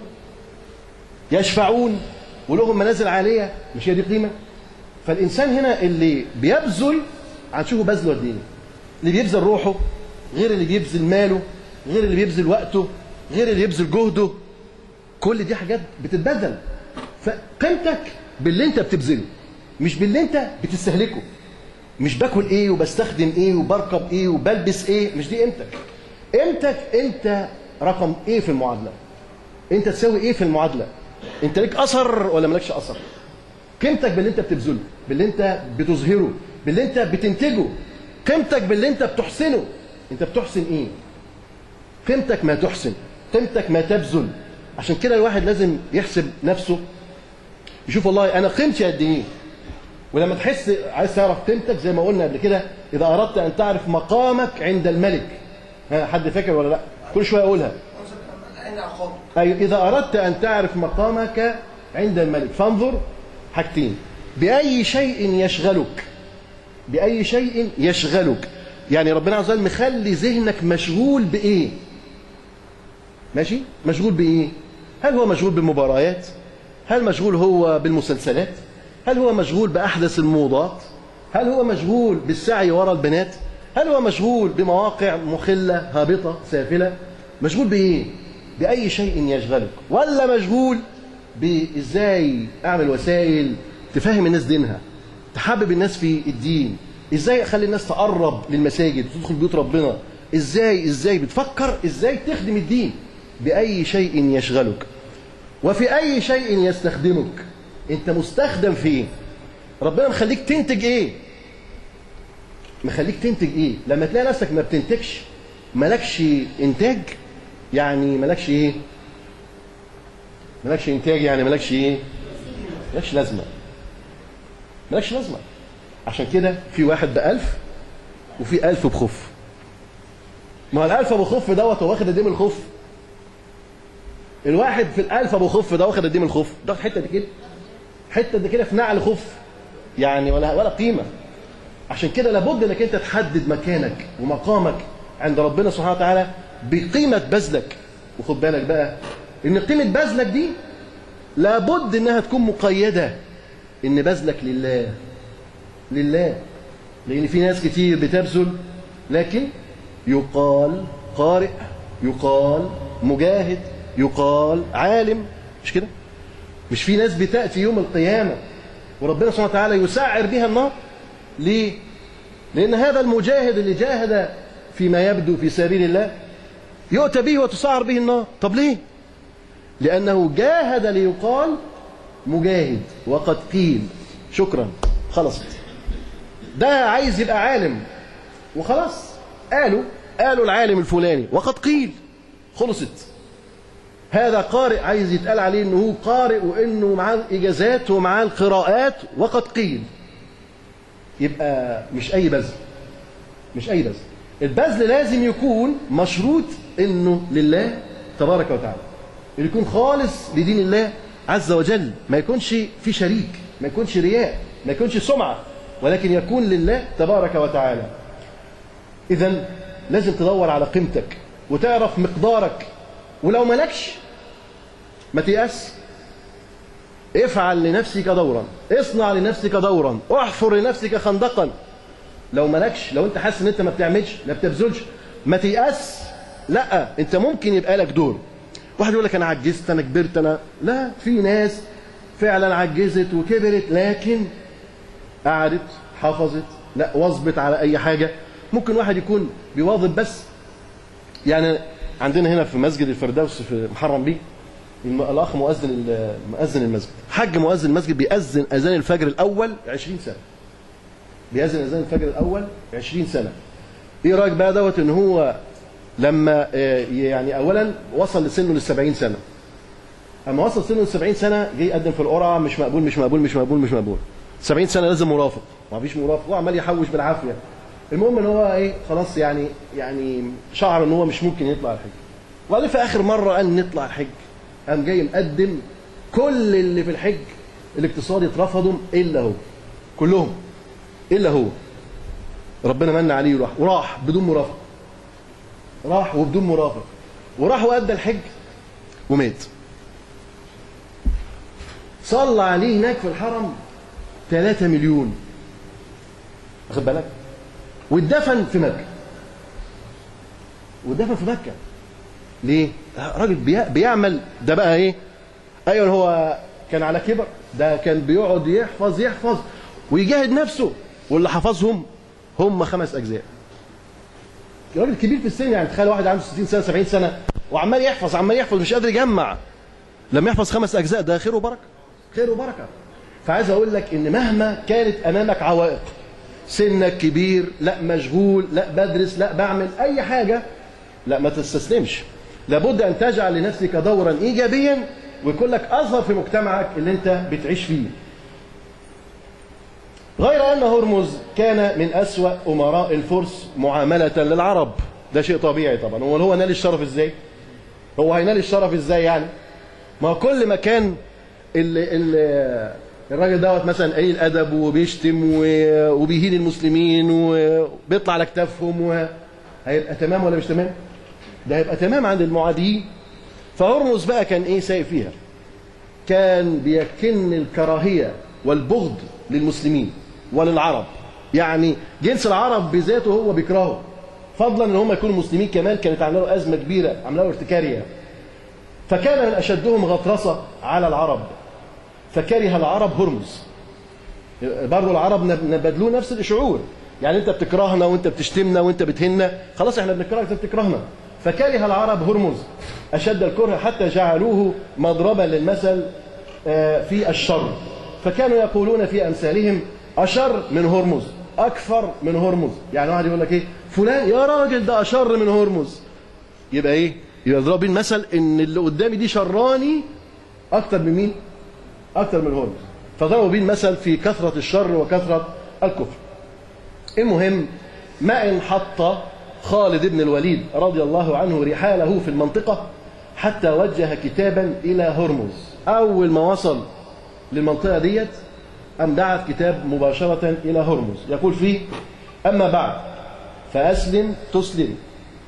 يشفعون ولهم منازل عالية، مش هي دي قيمة؟ فالإنسان هنا اللي بيبذل هتشوفه بذله قد إيه. اللي بيبذل روحه غير اللي بيبذل ماله، غير اللي بيبذل وقته، غير اللي بيبذل جهده. كل دي حاجات بتتبذل. فقيمتك باللي أنت بتبذله مش باللي أنت بتستهلكه. مش باكل ايه وبستخدم ايه وبركب ايه وبلبس ايه، مش دي قيمتك. قيمتك انت رقم ايه في المعادله. انت تساوي ايه في المعادله. انت ليك اثر ولا مالكش اثر. قيمتك باللي انت بتبذله، باللي انت بتظهره، باللي انت بتنتجه. قيمتك باللي انت بتحسنه. انت بتحسن ايه؟ قيمتك ما تحسن، قيمتك ما تبذل. عشان كده الواحد لازم يحسب نفسه، يشوف والله انا قيمتي قد ايه. ولما تحس عايز تعرف قيمتك زي ما قلنا قبل كده، إذا أردت أن تعرف مقامك عند الملك. ها حد فاكر ولا لا؟ كل شوية أقولها. أيوة، إذا أردت أن تعرف مقامك عند الملك فانظر حاجتين: بأي شيء يشغلك، بأي شيء يشغلك. يعني ربنا عز وجل مخلي ذهنك مشغول بإيه؟ ماشي؟ مشغول بإيه؟ هل هو مشغول بالمباريات؟ هل مشغول هو بالمسلسلات؟ هل هو مشغول بأحدث الموضات؟ هل هو مشغول بالسعي وراء البنات؟ هل هو مشغول بمواقع مخلة هابطة سافلة؟ مشغول بإيه؟ بأي شيء يشغلك، ولا مشغول بإزاي أعمل وسائل تفهم الناس دينها، تحبب الناس في الدين، إزاي أخلي الناس تقرب للمساجد وتدخل بيوت ربنا، إزاي إزاي بتفكر إزاي تخدم الدين بأي شيء يشغلك وفي أي شيء يستخدمك. أنت مستخدم في إيه؟ ربنا مخليك تنتج إيه؟ مخليك تنتج إيه؟ لما تلاقي نفسك ما بتنتجش، مالكش إنتاج، يعني مالكش إيه؟ مالكش إنتاج يعني مالكش إيه؟ مالكش لازمة، مالكش لازمة. عشان كده في واحد بألف وفي ألف بخف. ما هو الألف أبو خف دوت هو واخد قد إيه من الخف؟ الواحد في الألف أبو خف ده واخد قد إيه من الخف؟ ده حتة دي كده، حتة دي كده في نعل خف، يعني ولا ولا قيمة. عشان كده لابد إنك أنت تحدد مكانك ومقامك عند ربنا سبحانه وتعالى بقيمة بذلك. وخد بالك بقى إن قيمة بذلك دي لابد إنها تكون مقيدة إن بذلك لله، لله. لأن في ناس كتير بتبذل لكن يقال قارئ، يقال مجاهد، يقال عالم، مش كده؟ مش في ناس بتأتي يوم القيامة وربنا سبحانه وتعالى يسعر بها النار؟ ليه؟ لأن هذا المجاهد اللي جاهد فيما يبدو في سبيل الله يؤتى به وتسعر به النار. طب ليه؟ لأنه جاهد ليقال مجاهد وقد قيل. شكرا، خلصت. ده عايز يبقى عالم وخلاص، قالوا قالوا العالم الفلاني وقد قيل، خلصت. هذا قارئ عايز يتقال عليه انه هو قارئ وانه معاه اجازات ومعاه القراءات وقد قيل. يبقى مش اي بذل، مش اي بذل. البذل لازم يكون مشروط انه لله تبارك وتعالى، يكون خالص لدين الله عز وجل، ما يكونش في شريك، ما يكونش رياء، ما يكونش سمعة، ولكن يكون لله تبارك وتعالى. إذن لازم تدور على قيمتك وتعرف مقدارك، ولو ملكش ما تيأس. افعل لنفسك دورا، اصنع لنفسك دورا، احفر لنفسك خندقا. لو ملكش، لو انت حاسس ان انت ما بتعملش، ما بتبذلش، ما تيأس. لا، انت ممكن يبقى لك دور. واحد يقول لك انا عجزت، انا كبرت، انا لا، في ناس فعلا عجزت وكبرت لكن قعدت، حفظت، لا واظبت على اي حاجه. ممكن واحد يكون بيواظب بس. يعني عندنا هنا في مسجد الفردوس في محرم بيه الاخ مؤذن مؤذن المسجد، حج مؤذن المسجد، بيأذن اذان الفجر الاول عشرين سنه. بيأذن اذان الفجر الاول عشرين سنه. ايه رايك بقى دوت ان هو لما يعني اولا وصل لسنه للسبعين سنه، اما وصل سنه للسبعين سنه جه يقدم في القرعه، مش مقبول مش مقبول مش مقبول مش مقبول. سبعين سنه لازم مرافق، ما فيش مرافق، هو عمال يحوش بالعافيه. المهم ان هو ايه، خلاص يعني يعني شعر ان هو مش ممكن يطلع الحج. وبعدين في اخر مره قال نطلع الحج، قام جاي مقدم كل اللي في الحج الاقتصادي اترفضوا الا هو، كلهم الا هو. ربنا من عليه وراح وراح بدون مرافق، راح وبدون مرافق، وراح وادى الحج ومات. صلى عليه هناك في الحرم ثلاثة مليون، واخد بالك؟ واتدفن في مكة، واتدفن في مكة. ليه؟ راجل بيعمل. ده بقى ايه؟ ايوه هو كان على كبر، ده كان بيقعد يحفظ يحفظ ويجاهد نفسه، واللي حفظهم هم خمس اجزاء. راجل كبير في السن، يعني تخيل واحد عنده ستين سنه سبعين سنه وعمال يحفظ عمال يحفظ مش قادر يجمع. لما يحفظ خمس اجزاء ده خير وبركه، خير وبركه. فعايز اقول لك ان مهما كانت امامك عوائق، سنك كبير، لا مشغول، لا بدرس، لا بعمل اي حاجه، لا ما تستسلمش. لابد ان تجعل لنفسك دورا ايجابيا ويكون لك اثر في مجتمعك اللي انت بتعيش فيه. غير ان هرمز كان من اسوأ امراء الفرس معامله للعرب، ده شيء طبيعي طبعا. هو هو نال الشرف ازاي؟ هو هينال الشرف ازاي يعني؟ ما هو كل ما كان ال ال الراجل دوت مثلا قليل ادب وبيشتم وبيهين المسلمين وبيطلع على كتافهم، هيبقى تمام ولا مش تمام؟ ده هيبقى تمام عند المعاديين. فهرمز بقى كان ايه سايق فيها؟ كان بيكن الكراهيه والبغض للمسلمين وللعرب يعني جنس العرب بذاته هو بيكرهه، فضلا ان هم يكونوا مسلمين كمان، كانت عامله له ازمه كبيره، عامله له ارتكاريه. فكان من اشدهم غطرسه على العرب، فكره العرب هرمز. برضه العرب نبادلوه نفس الشعور، يعني انت بتكرهنا وانت بتشتمنا وانت بتهنا، خلاص احنا بنكرهك انت بتكرهنا. فكره العرب هرمز اشد الكره، حتى جعلوه مضربا للمثل في الشر. فكانوا يقولون في امثالهم اشر من هرمز، اكثر من هرمز. يعني واحد يقول لك ايه، فلان يا راجل ده اشر من هرمز، يبقى ايه؟ يبقى يضرب بيه المثل ان اللي قدامي دي شراني اكثر من مين؟ اكثر من هرمز. فضربوا بيه المثل في كثره الشر وكثره الكفر. المهم، ما ان حط خالد بن الوليد رضي الله عنه رحاله في المنطقه حتى وجه كتابا الى هرمز. اول ما وصل للمنطقه ديت أم دعت كتاب مباشرة إلى هرمز يقول فيه: أما بعد فأسلم تسلم،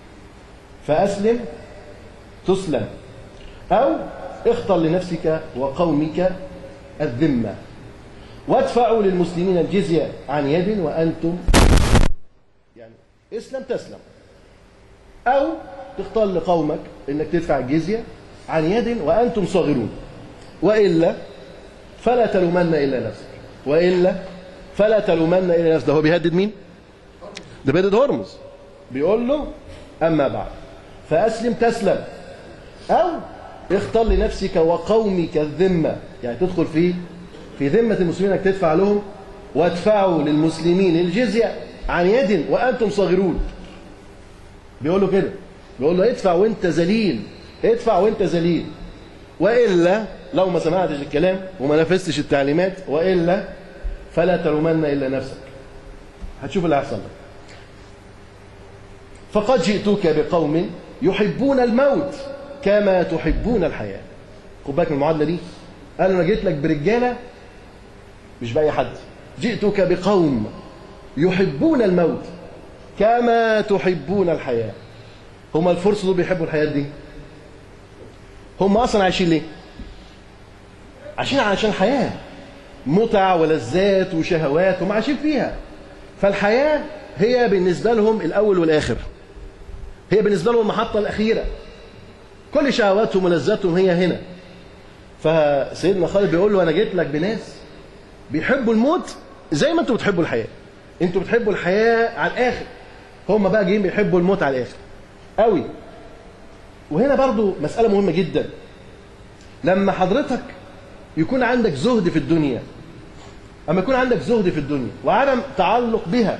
فأسلم تسلم، أو اختر لنفسك وقومك الذمة، وادفعوا للمسلمين الجزية عن يد وأنتم، يعني اسلم تسلم، أو تختار لقومك إنك تدفع الجزية عن يد وأنتم صاغرون، وإلا فلا تلومن إلا نفسك، وإلا فلا تلومن إلا نفسك. ده هو بيهدد مين؟ ده بيهدد هرمز، بيقول له: أما بعد فأسلم تسلم، أو اختر لنفسك وقومك الذمة، يعني تدخل في في ذمة المسلمين انك تدفع لهم، وادفعوا للمسلمين الجزية عن يد وأنتم صاغرون. بيقول له كده، بيقول له ادفع وانت ذليل، ادفع وانت ذليل، وإلا لو ما سمعتش الكلام وما نفذتش التعليمات، وإلا فلا تلومن إلا نفسك. هتشوف اللي هيحصل لك. فقد جئتك بقوم يحبون الموت كما تحبون الحياة. خد بالك من المعادلة دي. قال أنا جيت لك برجالة مش بأي حد. جئتك بقوم يحبون الموت كما تحبون الحياة. هم الفرس دول بيحبوا الحياة دي. هم أصلا عايشين ليه؟ عايشين عشان حياة، متع ولذات وشهوات هم عايشين فيها. فالحياة هي بالنسبة لهم الأول والآخر، هي بالنسبة لهم المحطة الأخيرة، كل شهواتهم ولذاتهم هي هنا. فسيدنا خالد بيقول له: أنا جيت لك بناس بيحبوا الموت زي ما أنتوا بتحبوا الحياة. أنتوا بتحبوا الحياة على الآخر، هم بقى جايين بيحبوا الموت على الآخر قوي. وهنا برضو مسألة مهمة جدا. لما حضرتك يكون عندك زهد في الدنيا، أما يكون عندك زهد في الدنيا وعدم تعلق بها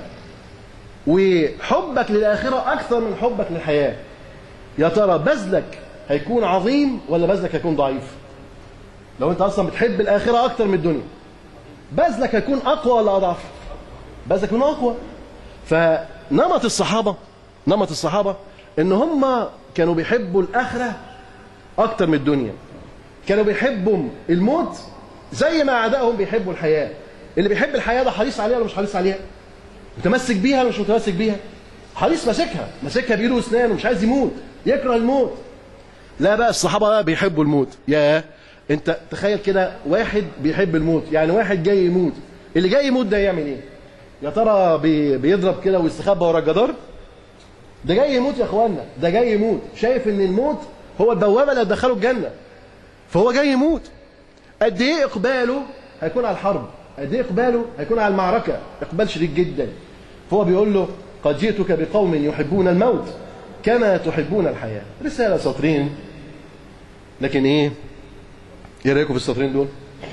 وحبك للآخرة أكثر من حبك للحياة، يا ترى بذلك هيكون عظيم ولا بذلك هيكون ضعيف؟ لو أنت أصلا بتحب الآخرة أكثر من الدنيا، بذلك هيكون أقوى ولا أضعف؟ بذلك هيكون أقوى. فنمط الصحابة نمط الصحابة إن هم كانوا بيحبوا الآخرة أكثر من الدنيا، كانوا بيحبوا الموت زي ما أعدائهم بيحبوا الحياة. اللي بيحب الحياة ده حريص عليها ولا مش حريص عليها؟ متمسك بيها ولا مش متمسك بيها؟ حريص، ماسكها ماسكها بإيده وأسنانه، مش عايز يموت، يكره الموت. لا بقى الصحابة بقى بيحبوا الموت. يا أنت تخيل كده، واحد بيحب الموت، يعني واحد جاي يموت، اللي جاي يموت ده يعمل إيه؟ يا ترى بي بيضرب كده ويستخبى ورا الجدار؟ ده جاي يموت يا إخوانا، ده جاي يموت، شايف إن الموت هو البوابة اللي هتدخله الجنة، فهو جاي يموت. قد إيه إقباله هيكون على الحرب، قد إيه إقباله هيكون على المعركة، إقبال شديد جدا. فهو بيقول له: قد جئتك بقوم يحبون الموت كما تحبون الحياة. رسالة سطرين، لكن إيه؟ إيه رأيكم في السطرين دول؟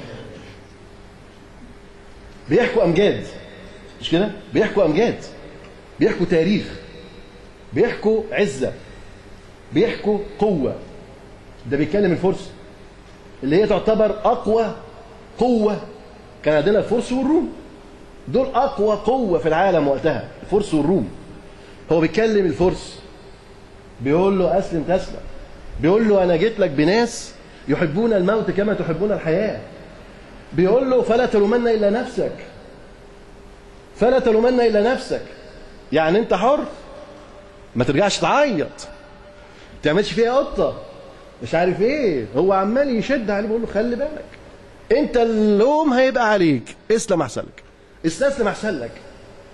بيحكوا أمجاد، مش كده؟ بيحكوا أمجاد، بيحكوا تاريخ، بيحكوا عزة، بيحكوا قوة. ده بيتكلم الفرس اللي هي تعتبر أقوى قوة. كان عندنا الفرس والروم، دول أقوى قوة في العالم وقتها، الفرس والروم. هو بيتكلم الفرس، بيقول له: أسلم تسلم، بيقول له: أنا جيت لك بناس يحبون الموت كما تحبون الحياة. بيقول له: فلا تلومن إلا نفسك، فلا تلومن إلا نفسك، يعني أنت حر، ما ترجعش تعيط، ما تعملش فيها قطة، مش عارف إيه. هو عمال يشد عليه، بيقول له: خلي بالك، أنت اللوم هيبقى عليك، اسلم أحسن لك، استسلم أحسن لك.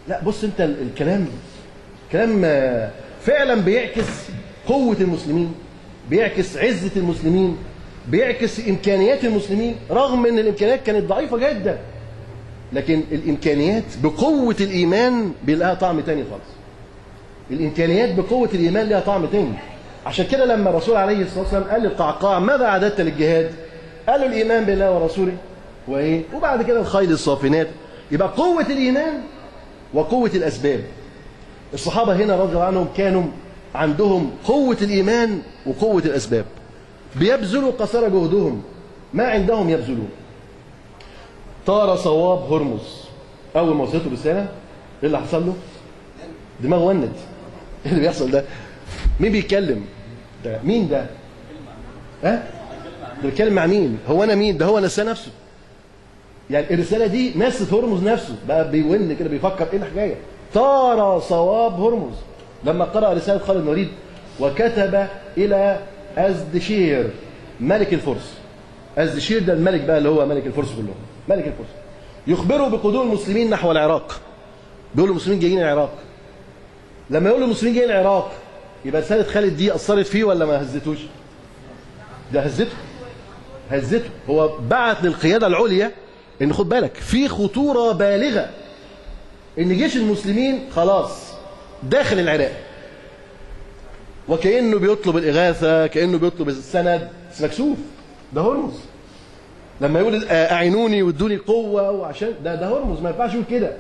لا بص انت الكلام كلام فعلا بيعكس قوة المسلمين، بيعكس عزة المسلمين، بيعكس إمكانيات المسلمين، رغم أن الإمكانيات كانت ضعيفة جدا، لكن الإمكانيات بقوة الإيمان بيلاقيها طعم تاني خالص. الإمكانيات بقوة الإيمان لها طعم تاني. عشان كده لما الرسول عليه الصلاة والسلام قال للقعقاع ماذا أعددت للجهاد؟ قال له الإيمان بالله ورسوله وإيه؟ وبعد كده الخيل الصافنات. يبقى قوة الإيمان وقوة الأسباب. الصحابة هنا رضي الله عنهم كانوا عندهم قوة الإيمان وقوة الأسباب، بيبذلوا قصارى جهدهم، ما عندهم يبذلون. طار صواب هرمز، أول ما وصلته رسالة إيه اللي حصل له؟ دماغه ونت. إيه اللي بيحصل ده؟ مين بيتكلم؟ ده مين ده؟ ها؟ أه؟ ده بيتكلم مع مين؟ هو أنا مين؟ ده هو نساه نفسه. يعني الرسالة دي نست هرمز نفسه، بقى بيون كده بيفكر إيه الحكاية؟ طار صواب هرمز لما قرأ رسالة خالد بن الوليد وكتب إلى أزدشير ملك الفرس. أزدشير ده الملك بقى اللي هو ملك الفرس كلهم، ملك الفرس، يخبره بقدوم المسلمين نحو العراق. بيقول المسلمين جايين العراق. لما يقول المسلمين جايين العراق يبقى رسالة خالد دي أثرت فيه ولا ما هزتوش؟ ده هزته، هزته. هو بعت للقيادة العليا إن خد بالك في خطورة بالغة إن جيش المسلمين خلاص داخل العراق، وكأنه بيطلب الإغاثة، كأنه بيطلب السند، بس مكسوف. ده هرمز لما يقول أعينوني وادوني قوة وعشان ده ده هرمز ما ينفعش يقول كده.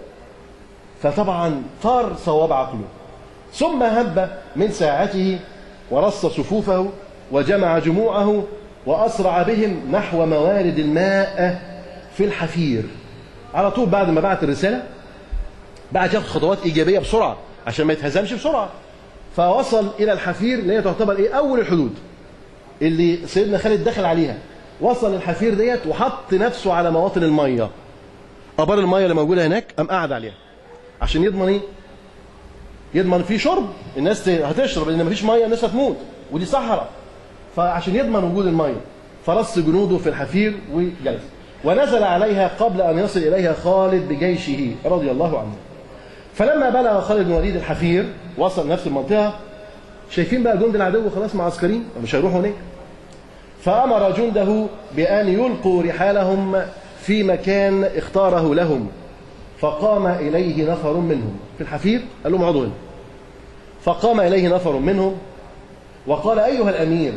فطبعا طار صواب عقله، ثم هب من ساعته ورص صفوفه وجمع جموعه وأسرع بهم نحو موارد الماء في الحفير. على طول بعد ما بعت الرسالة بعد ياخد خطوات إيجابية بسرعة عشان ما يتهزمش بسرعة. فوصل إلى الحفير اللي هي تعتبر إيه أول الحدود اللي سيدنا خالد دخل عليها. وصل الحفير ديت وحط نفسه على مواطن المية، أبار المية اللي موجودة هناك قام قاعد عليها عشان يضمن إيه؟ يضمن فيه شرب، الناس هتشرب لأن مفيش مية الناس هتموت ودي صحراء. فعشان يضمن وجود المية فرص جنوده في الحفير وجلس، ونزل عليها قبل أن يصل إليها خالد بجيشه رضي الله عنه. فلما بلغ خالد بن الوليد الحفير وصل نفس المنطقة، شايفين بقى جند العدو خلاص معسكرين مش هيروحوا هناك. فأمر جنده بأن يلقوا رحالهم في مكان اختاره لهم. فقام إليه نفر منهم في الحفير، قال لهم اقعدوا هنا. فقام إليه نفر منهم وقال أيها الأمير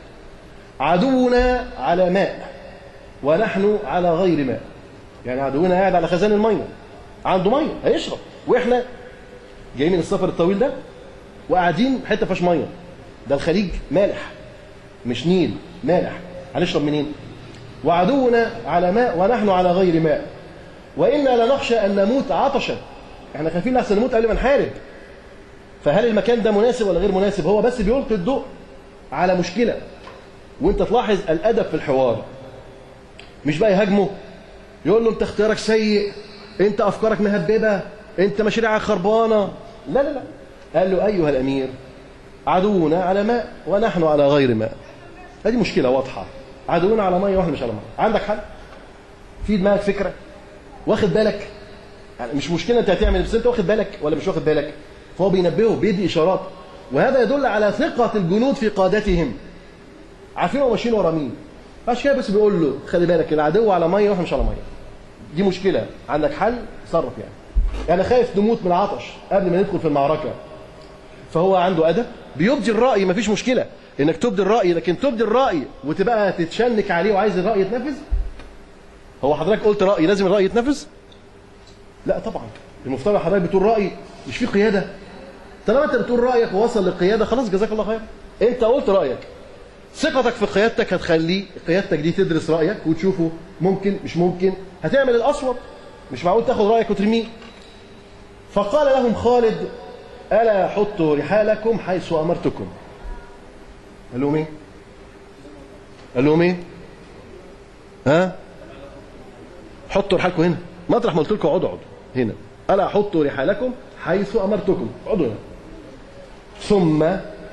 عدونا على ماء ونحن على غير ماء. يعني عدونا قاعد على خزان المية، عنده مية هيشرب، وإحنا جايين من السفر الطويل ده وقاعدين حتة فيهاش مية. ده الخليج مالح مش نيل، مالح، هنشرب منين؟ وعدونا على ماء ونحن على غير ماء وإنا لنخشى أن نموت عطشا. احنا خايفين لحسن نموت قبل ما نحارب. فهل المكان ده مناسب ولا غير مناسب؟ هو بس بيلقي الضوء على مشكلة، وانت تلاحظ الأدب في الحوار، مش بقى يهاجمه يقول له انت اختيارك سيء، انت أفكارك مهببة، انت مشاريعك خربانة. لا لا لا، قال له أيها الأمير عدونا على ماء ونحن على غير ماء. هذه مشكلة واضحة، عدونا على مية واحنا مش على مية. عندك حل؟ في دماغك فكرة؟ واخد بالك؟ يعني مش مشكلة انت هتعمل، بس انت واخد بالك ولا مش واخد بالك؟ فهو بينبهه بيدي إشارات، وهذا يدل على ثقة الجنود في قادتهم، عارفين هو ماشيين ورا مين. عشان كده بس بيقول له خلي بالك العدو على مية واحنا مش على مية. دي مشكلة، عندك حل؟ تصرف. يعني يعني خايف نموت من العطش قبل ما ندخل في المعركة. فهو عنده أدب، بيبدي الرأي، مفيش مشكلة انك تبدي الرأي، لكن تبدي الرأي وتبقى تتشنك عليه وعايز الرأي يتنفذ. هو حضرتك قلت رأي لازم الرأي يتنفذ؟ لا طبعا، المفترض حضرتك بتقول رأي مش في قيادة. طالما انت بتقول رأيك ووصل للقيادة خلاص جزاك الله خير، انت قلت رأيك. ثقتك في قيادتك هتخلي قيادتك دي تدرس رأيك وتشوفه ممكن مش ممكن، هتعمل الأصوب، مش معقول تاخد رأيك وترميه. فقال لهم خالد ألا حطوا رحالكم حيث أمرتكم. قال لهم ايه؟ قال لهم ايه؟ ها؟ حطوا رحالكم هنا، مطرح ما قلت لكم اقعدوا اقعدوا هنا. ألا حطوا رحالكم حيث أمرتكم، اقعدوا هنا. ثم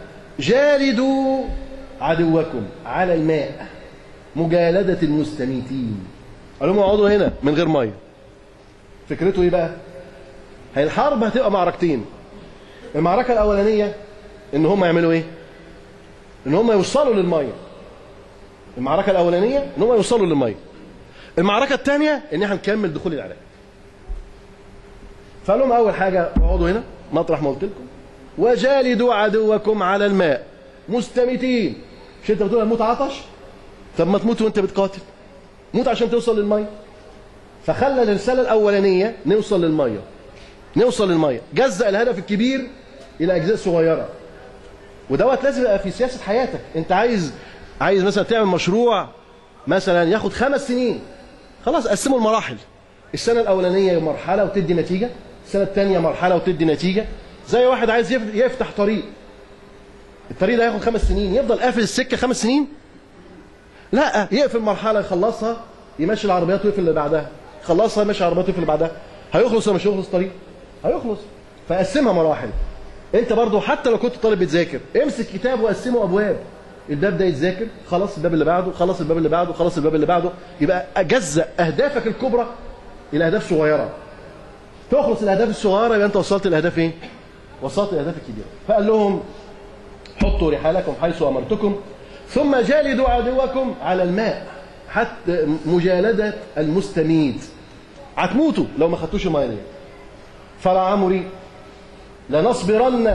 جالدوا عدوكم على الماء مجالدة المستميتين. قال لهم اقعدوا هنا من غير ميه. فكرته ايه بقى؟ هي الحرب هتبقى معركتين. المعركة الأولانية إن هم يعملوا إيه؟ إن هم يوصلوا للمية. المعركة الأولانية إن هم يوصلوا للمية. المعركة الثانية إن إحنا نكمل دخول العراق. فقال لهم أول حاجة اقعدوا هنا مطرح ما قلت لكم، وجالدوا عدوكم على الماء مستميتين. مش أنت بتقول هنموت عطش؟ طب ما تموت وأنت بتقاتل. موت عشان توصل للمية. فخلى الرسالة الأولانية نوصل للمية. نوصل للمية. جزأ الهدف الكبير إلى أجزاء صغيرة. ودوت لازم يبقى في سياسة حياتك. أنت عايز عايز مثلا تعمل مشروع مثلا ياخد خمس سنين، خلاص قسموا المراحل. السنة الأولانية مرحلة وتدي نتيجة، السنة الثانية مرحلة وتدي نتيجة. زي واحد عايز يفتح طريق، الطريق ده هياخد خمس سنين، يفضل قافل السكة خمس سنين؟ لا، يقفل مرحلة يخلصها، يمشي العربيات ويقفل اللي بعدها، يخلصها يمشي العربيات ويقفل اللي بعدها. هيخلص ولا مش هيخلص طريق؟ هيخلص. فقسمها مراحل. انت برضو حتى لو كنت طالب بتذاكر، امسك كتاب وقسمه ابواب. الباب ده يتذاكر، خلص الباب اللي بعده، خلص الباب اللي بعده، خلص الباب اللي بعده. يبقى اجزأ اهدافك الكبرى الى اهداف صغيره. تخلص الاهداف الصغيره يبقى انت وصلت الاهداف ايه؟ وصلت الاهداف الكبيره. فقال لهم حطوا رحالكم حيث امرتكم ثم جالدوا عدوكم على الماء، حتى مجالده المستميت. هتموتوا لو ما خدتوش الميه دي. فلعمري لنصبرن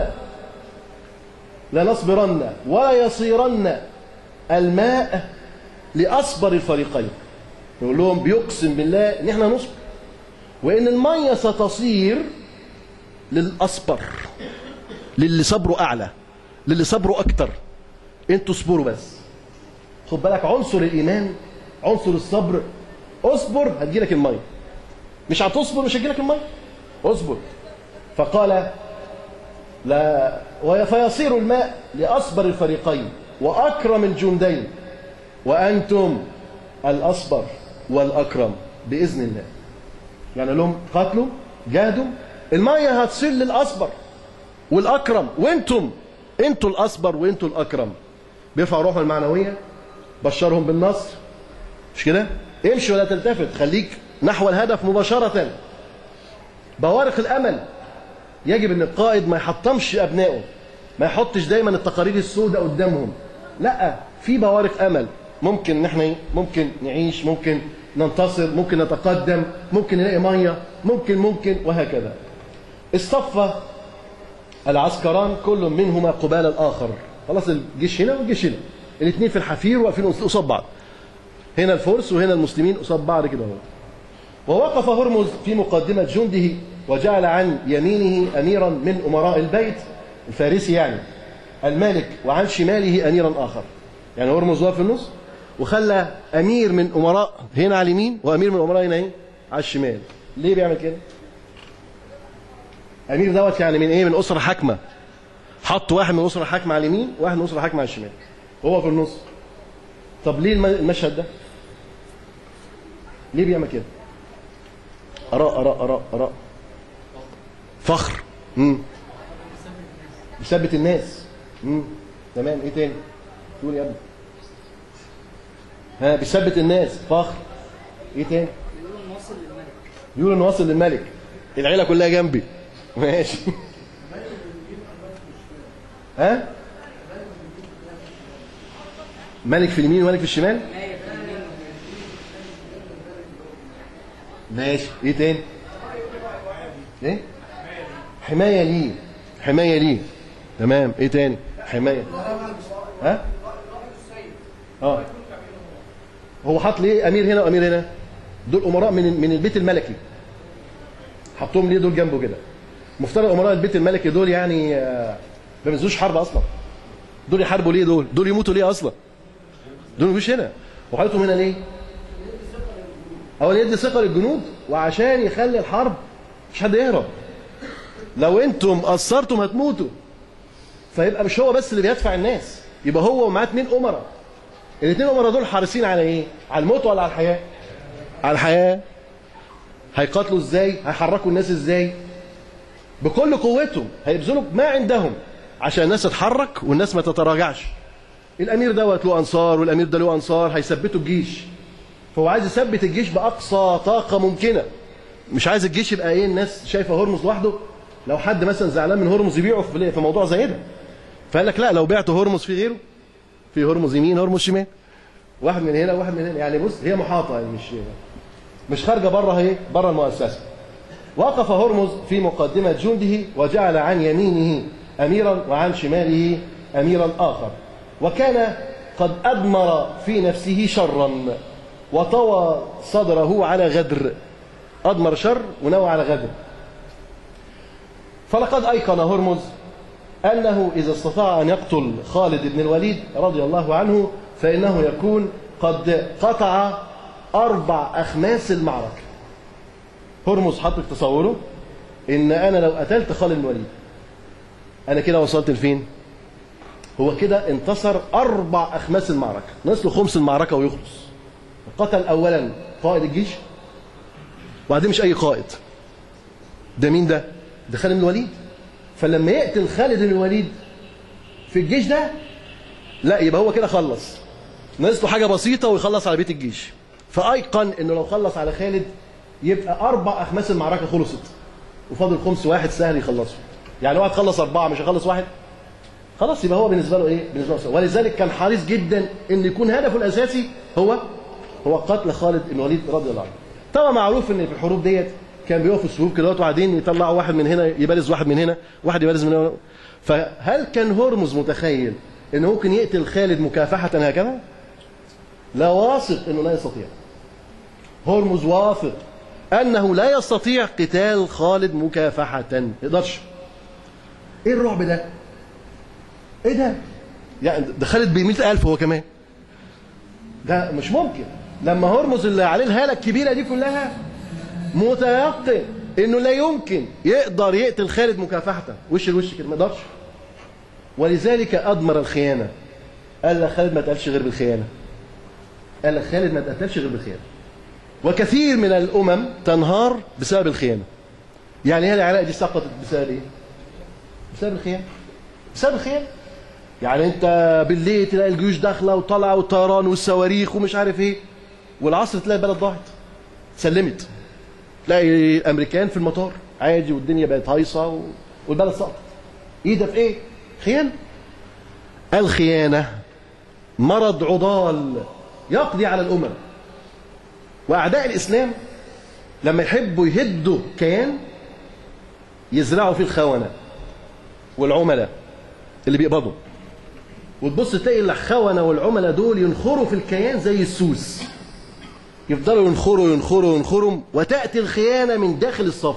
لنصبرن ويصيرن الماء لأصبر الفريقين. يقول لهم بيقسم بالله ان احنا نصبر، وان الميه ستصير للأصبر، للي صبره اعلى، للي صبره اكتر. انتوا اصبروا بس. خد بالك عنصر الايمان، عنصر الصبر. اصبر هتجيلك الميه، مش هتصبر مش هتجيلك الميه. اصبر. فقال لا فيصير الماء لأصبر الفريقين وأكرم الجندين وأنتم الأصبر والأكرم بإذن الله. يعني لهم قاتلوا جاهدوا، المية هتصير للأصبر والأكرم، وأنتم أنتوا الأصبر وأنتوا الأكرم. بيرفع روحهم المعنوية، بشرهم بالنصر. مش كده؟ امشي ولا تلتفت، خليك نحو الهدف مباشرة. بوارق الأمل. يجب ان القائد ما يحطمش ابنائه، ما يحطش دايما التقارير السوداء قدامهم. لا، في بوارق امل. ممكن ان احنا ممكن نعيش، ممكن ننتصر، ممكن نتقدم، ممكن نلاقي ميه، ممكن ممكن وهكذا. اصطف العسكران كل منهما قبال الاخر. خلاص الجيش هنا والجيش هنا، الاثنين في الحفير واقفين قصاد بعض. هنا الفرس وهنا المسلمين قصاد بعض كده. ووقف هرمز في مقدمة جنده وجعل عن يمينه أميرا من أمراء البيت الفارسي يعني المالك، وعن شماله أميرا آخر. يعني هرمز واقف في النص وخلى أمير من أمراء هنا على اليمين وأمير من أمراء هنا ايه على الشمال. ليه بيعمل كده؟ أمير دوت يعني من إيه؟ من أسرة حاكمة. حط واحد من أسرة حاكمة على اليمين وواحد من أسرة حاكمة على الشمال وهو في النص. طب ليه المشهد ده؟ ليه بيعمل كده؟ أراء أراء أراء أراء فخر. امم بيثبت الناس. امم تمام. ايه تاني؟ تقول يا ابني. ها بيثبت الناس، فخر. ايه تاني؟ يقولوا انه واصل للملك. يقولوا انه واصل للملك. العيله كلها جنبي. ماشي. ها؟ ملك في اليمين وملك في الشمال؟ ماشي. ايه تاني؟ ايه؟ حماية ليه. حماية ليه. تمام. ايه تاني؟ حماية. ها؟ اه هو حط ليه امير هنا وامير هنا؟ دول امراء من من البيت الملكي. حطهم ليه دول جنبه كده؟ مفترض امراء البيت الملكي دول يعني ما بينزلوش حرب اصلا. دول يحاربوا ليه؟ دول دول يموتوا ليه اصلا؟ دول مش هنا. وحطهم هنا ليه؟ أولا يدي ثقة للجنود، وعشان يخلي الحرب مش حد يهرب. لو انتم قصرتم هتموتوا. فيبقى مش هو بس اللي بيدفع الناس، يبقى هو ومعاه اتنين أمراء. الاتنين أمراء دول حارسين على ايه؟ على الموت ولا على الحياة؟ على الحياة. هيقاتلوا ازاي؟ هيحركوا الناس ازاي؟ بكل قوتهم، هيبذلوا ما عندهم عشان الناس تتحرك والناس ما تتراجعش. الأمير دوت له أنصار والأمير ده له أنصار، هيثبتوا الجيش. فهو عايز يثبت الجيش بأقصى طاقة ممكنة. مش عايز الجيش يبقى ايه الناس شايفه هرمز لوحده، لو حد مثلا زعلان من هرمز يبيعه في في موضوع زي ده. فقال لك لا، لو بعت هرمز في غيره، في هرمز يمين هرمز شمال، واحد من هنا وواحد من هنا، يعني بص هي محاطه، يعني مش مش خارجه بره، هي بره المؤسسه. وقف هرمز في مقدمه جنده وجعل عن يمينه اميرا وعن شماله اميرا اخر، وكان قد ادمر في نفسه شرا وطوى صدره على غدر. أضمر شر ونوى على غدر. فلقد أيقن هرمز أنه إذا استطاع أن يقتل خالد بن الوليد رضي الله عنه فإنه يكون قد قطع أربع أخماس المعركة. هرمز حط في تصوره إن أنا لو قتلت خالد بن الوليد أنا كده وصلت لفين؟ هو كده انتصر أربع أخماس المعركة، ناقص له خمس المعركة ويخلص. قتل أولا قائد الجيش، وبعدين مش أي قائد، ده مين ده؟ ده خالد بن الوليد. فلما يقتل خالد بن الوليد في الجيش ده، لا يبقى هو كده خلص، ناقص له حاجة بسيطة ويخلص على بيت الجيش. فأيقن إنه لو خلص على خالد يبقى أربع أخماس المعركة خلصت، وفاضل خمس واحد سهل يخلصه. يعني واحد خلص أربعة مش هيخلص واحد، خلاص يبقى هو بالنسبة له إيه؟ بالنسبة له سهل. ولذلك كان حريص جدا إن يكون هدفه الأساسي هو هو قتل خالد بن الوليد رضي الله عنه. طبعا معروف إن في الحروب ديت كان بيقف في الصفوف كده وبعدين يطلعوا واحد من هنا يبارز واحد من هنا، واحد يبارز من هنا. فهل كان هرمز متخيل إنه ممكن يقتل خالد مكافحة هكذا؟ لا، واثق إنه لا يستطيع. هرمز واثق أنه لا يستطيع قتال خالد مكافحة، ما يقدرش. إيه الرعب ده؟ إيه ده؟ يعني ده خالد بمئة ألف هو كمان، ده مش ممكن. لما هرمز اللي عليه الهالة الكبيرة دي كلها متيقن إنه لا يمكن يقدر يقتل خالد مكافحة وش لوش كده، ما يقدرش. ولذلك أضمر الخيانة. قال لك خالد ما تقتلش غير بالخيانة. قال لك خالد ما تقتلش غير بالخيانة. وكثير من الأمم تنهار بسبب الخيانة. يعني هي العراق دي سقطت بسبب إيه؟ بسبب الخيانة. بسبب الخيانة. يعني أنت بالليل تلاقي الجيوش داخلة وطالعة والطيران والصواريخ ومش عارف إيه، والعصر تلاقي البلد ضاعت، سلمت. تلاقي الأمريكان في المطار عادي والدنيا بقت هايصة والبلد سقطت. إيه ده في إيه؟ خيانة. الخيانة مرض عضال يقضي على الأمم. وأعداء الإسلام لما يحبوا يهدوا كيان يزرعوا فيه الخونة والعملاء اللي بيقبضوا، وتبص تلاقي الخونة والعملاء دول ينخروا في الكيان زي السوس، يفضلوا ينخروا ينخروا ينخروا، وتأتي الخيانة من داخل الصف.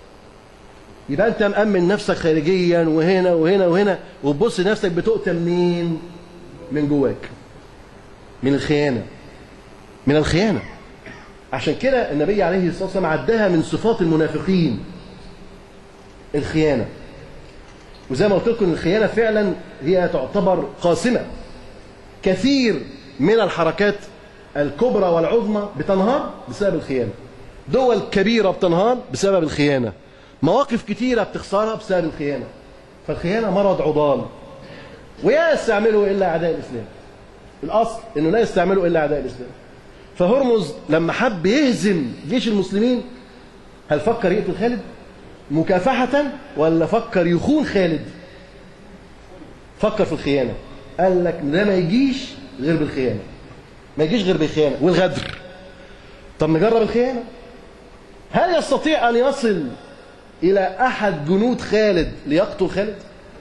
يبقى أنت مأمن نفسك خارجيا وهنا وهنا وهنا، وتبص نفسك بتؤتى منين؟ من جواك، من الخيانة، من الخيانة. عشان كده النبي عليه الصلاة والسلام عدها من صفات المنافقين الخيانة. وزي ما قلت لكم الخيانة فعلا هي تعتبر قاسمة. كثير من الحركات الكبرى والعظمى بتنهار بسبب الخيانة. دول كبيرة بتنهار بسبب الخيانة. مواقف كتيرة بتخسرها بسبب الخيانة. فالخيانة مرض عضال ولا يستعمله إلا أعداء الإسلام. الأصل إنه لا يستعمله إلا أعداء الإسلام. فهرمز لما حب يهزم جيش المسلمين، هل فكر يقتل خالد مكافحة ولا فكر يخون خالد؟ فكر في الخيانة. قال لك ده ما يجيش غير بالخيانة، ما يجيش غير بالخيانة والغدر. طب نجرب الخيانة. هل يستطيع أن يصل إلى أحد جنود خالد ليقتل خالد؟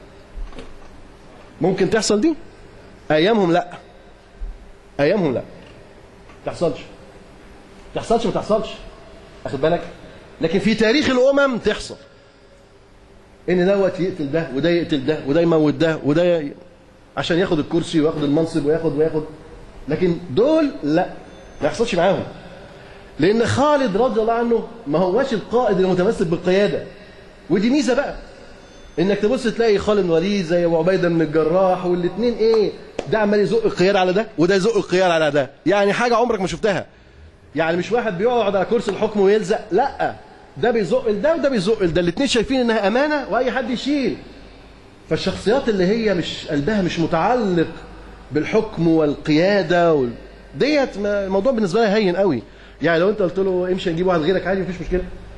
ممكن تحصل دي؟ أيامهم لا، أيامهم لا تحصلش، تحصلش ما تحصلش، أخد بالك؟ لكن في تاريخ الأمم تحصل إن دوت يقتل ده وده يقتل ده وده يموت ده وده ي... عشان ياخد الكرسي وياخد المنصب وياخد وياخد. لكن دول لا، ما يحصلش معاهم. لأن خالد رضي الله عنه ما هواش القائد المتمسك بالقيادة. ودي ميزة بقى، إنك تبص تلاقي خالد بن الوليد زي أبو عبيدة بن الجراح والاثنين إيه، ده عمال يزق القيادة على ده وده يزق القيادة على ده. يعني حاجة عمرك ما شفتها. يعني مش واحد بيقعد على كرسي الحكم ويلزق، لا، ده بيزق ده وده بيزق ده، الاثنين شايفين إنها أمانة وأي حد يشيل. فالشخصيات اللي هي مش قلبها مش متعلق بالحكم والقيادة وال... ديت الموضوع بالنسبة لها هين قوي. يعني لو أنت قلت له امشي نجيب واحد غيرك عادي مفيش مشكلة،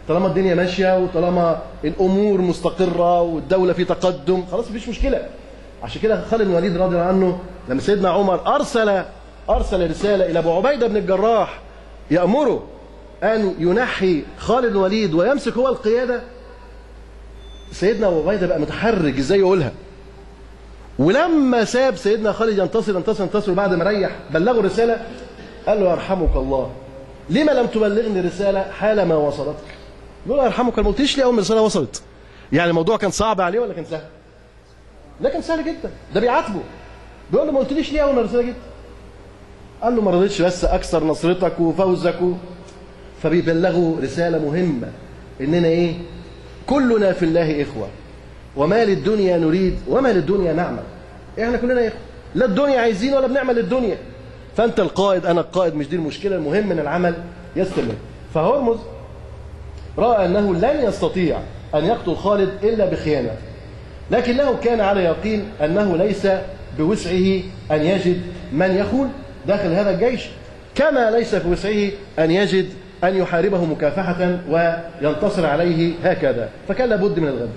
طالما الدنيا ماشيه وطالما الامور مستقره والدوله في تقدم، خلاص مفيش مشكله. عشان كده خالد بن الوليد رضي الله عنه لما سيدنا عمر ارسل ارسل رساله الى ابو عبيده بن الجراح يامره ان ينحي خالد بن الوليد ويمسك هو القياده، سيدنا ابو عبيده بقى متحرج ازاي يقولها. ولما ساب سيدنا خالد ينتصر ينتصر ينتصر بعد ما ريح بلغه الرساله، قال له يرحمك الله لما لم تبلغني الرساله حال ما وصلتك؟ يقول له يرحمك الله، ما قلتليش ليه اول ما الرساله وصلت؟ يعني الموضوع كان صعب عليه ولا كان سهل؟ لا كان سهل جدا، ده بيعاتبه بيقول له ما قلتليش ليه اول ما الرساله جت؟ قال له ما رضيتش بس اكثر نصرتك وفوزك و... فبيبلغوا رساله مهمه اننا ايه؟ كلنا في الله اخوه وما للدنيا نريد وما للدنيا نعمل. احنا كلنا اخوه، لا الدنيا عايزين ولا بنعمل للدنيا. فانت القائد انا القائد، مش دي المشكله، المهم ان العمل يستمر. فهرمز راى انه لن يستطيع ان يقتل خالد الا بخيانه، لكنه كان على يقين انه ليس بوسعه ان يجد من يخون داخل هذا الجيش، كما ليس بوسعه ان يجد ان يحاربه مكافحه وينتصر عليه هكذا، فكان لابد من الغدر.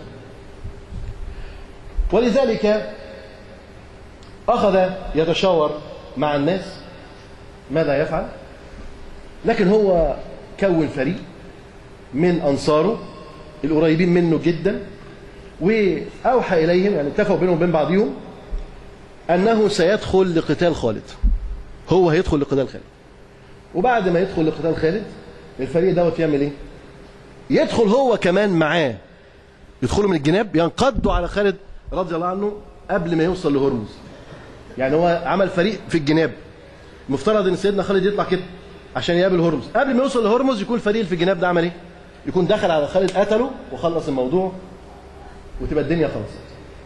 ولذلك أخذ يتشاور مع الناس ماذا يفعل، لكن هو كون فريق من أنصاره القريبين منه جدا، وأوحى إليهم، يعني اتفقوا بينهم وبين بعضهم أنه سيدخل لقتال خالد. هو هيدخل لقتال خالد، وبعد ما يدخل لقتال خالد الفريق دوت يعمل إيه؟ يدخل هو كمان معاه، يدخلوا من الجناب ينقضوا على خالد رضي الله عنه قبل ما يوصل لهرمز. يعني هو عمل فريق في الجناب، المفترض ان سيدنا خالد يطلع كده عشان يقابل هرمز، قبل ما يوصل لهرمز يكون الفريق في الجناب ده عمل ايه؟ يكون دخل على خالد قتله وخلص الموضوع وتبقى الدنيا خلصت.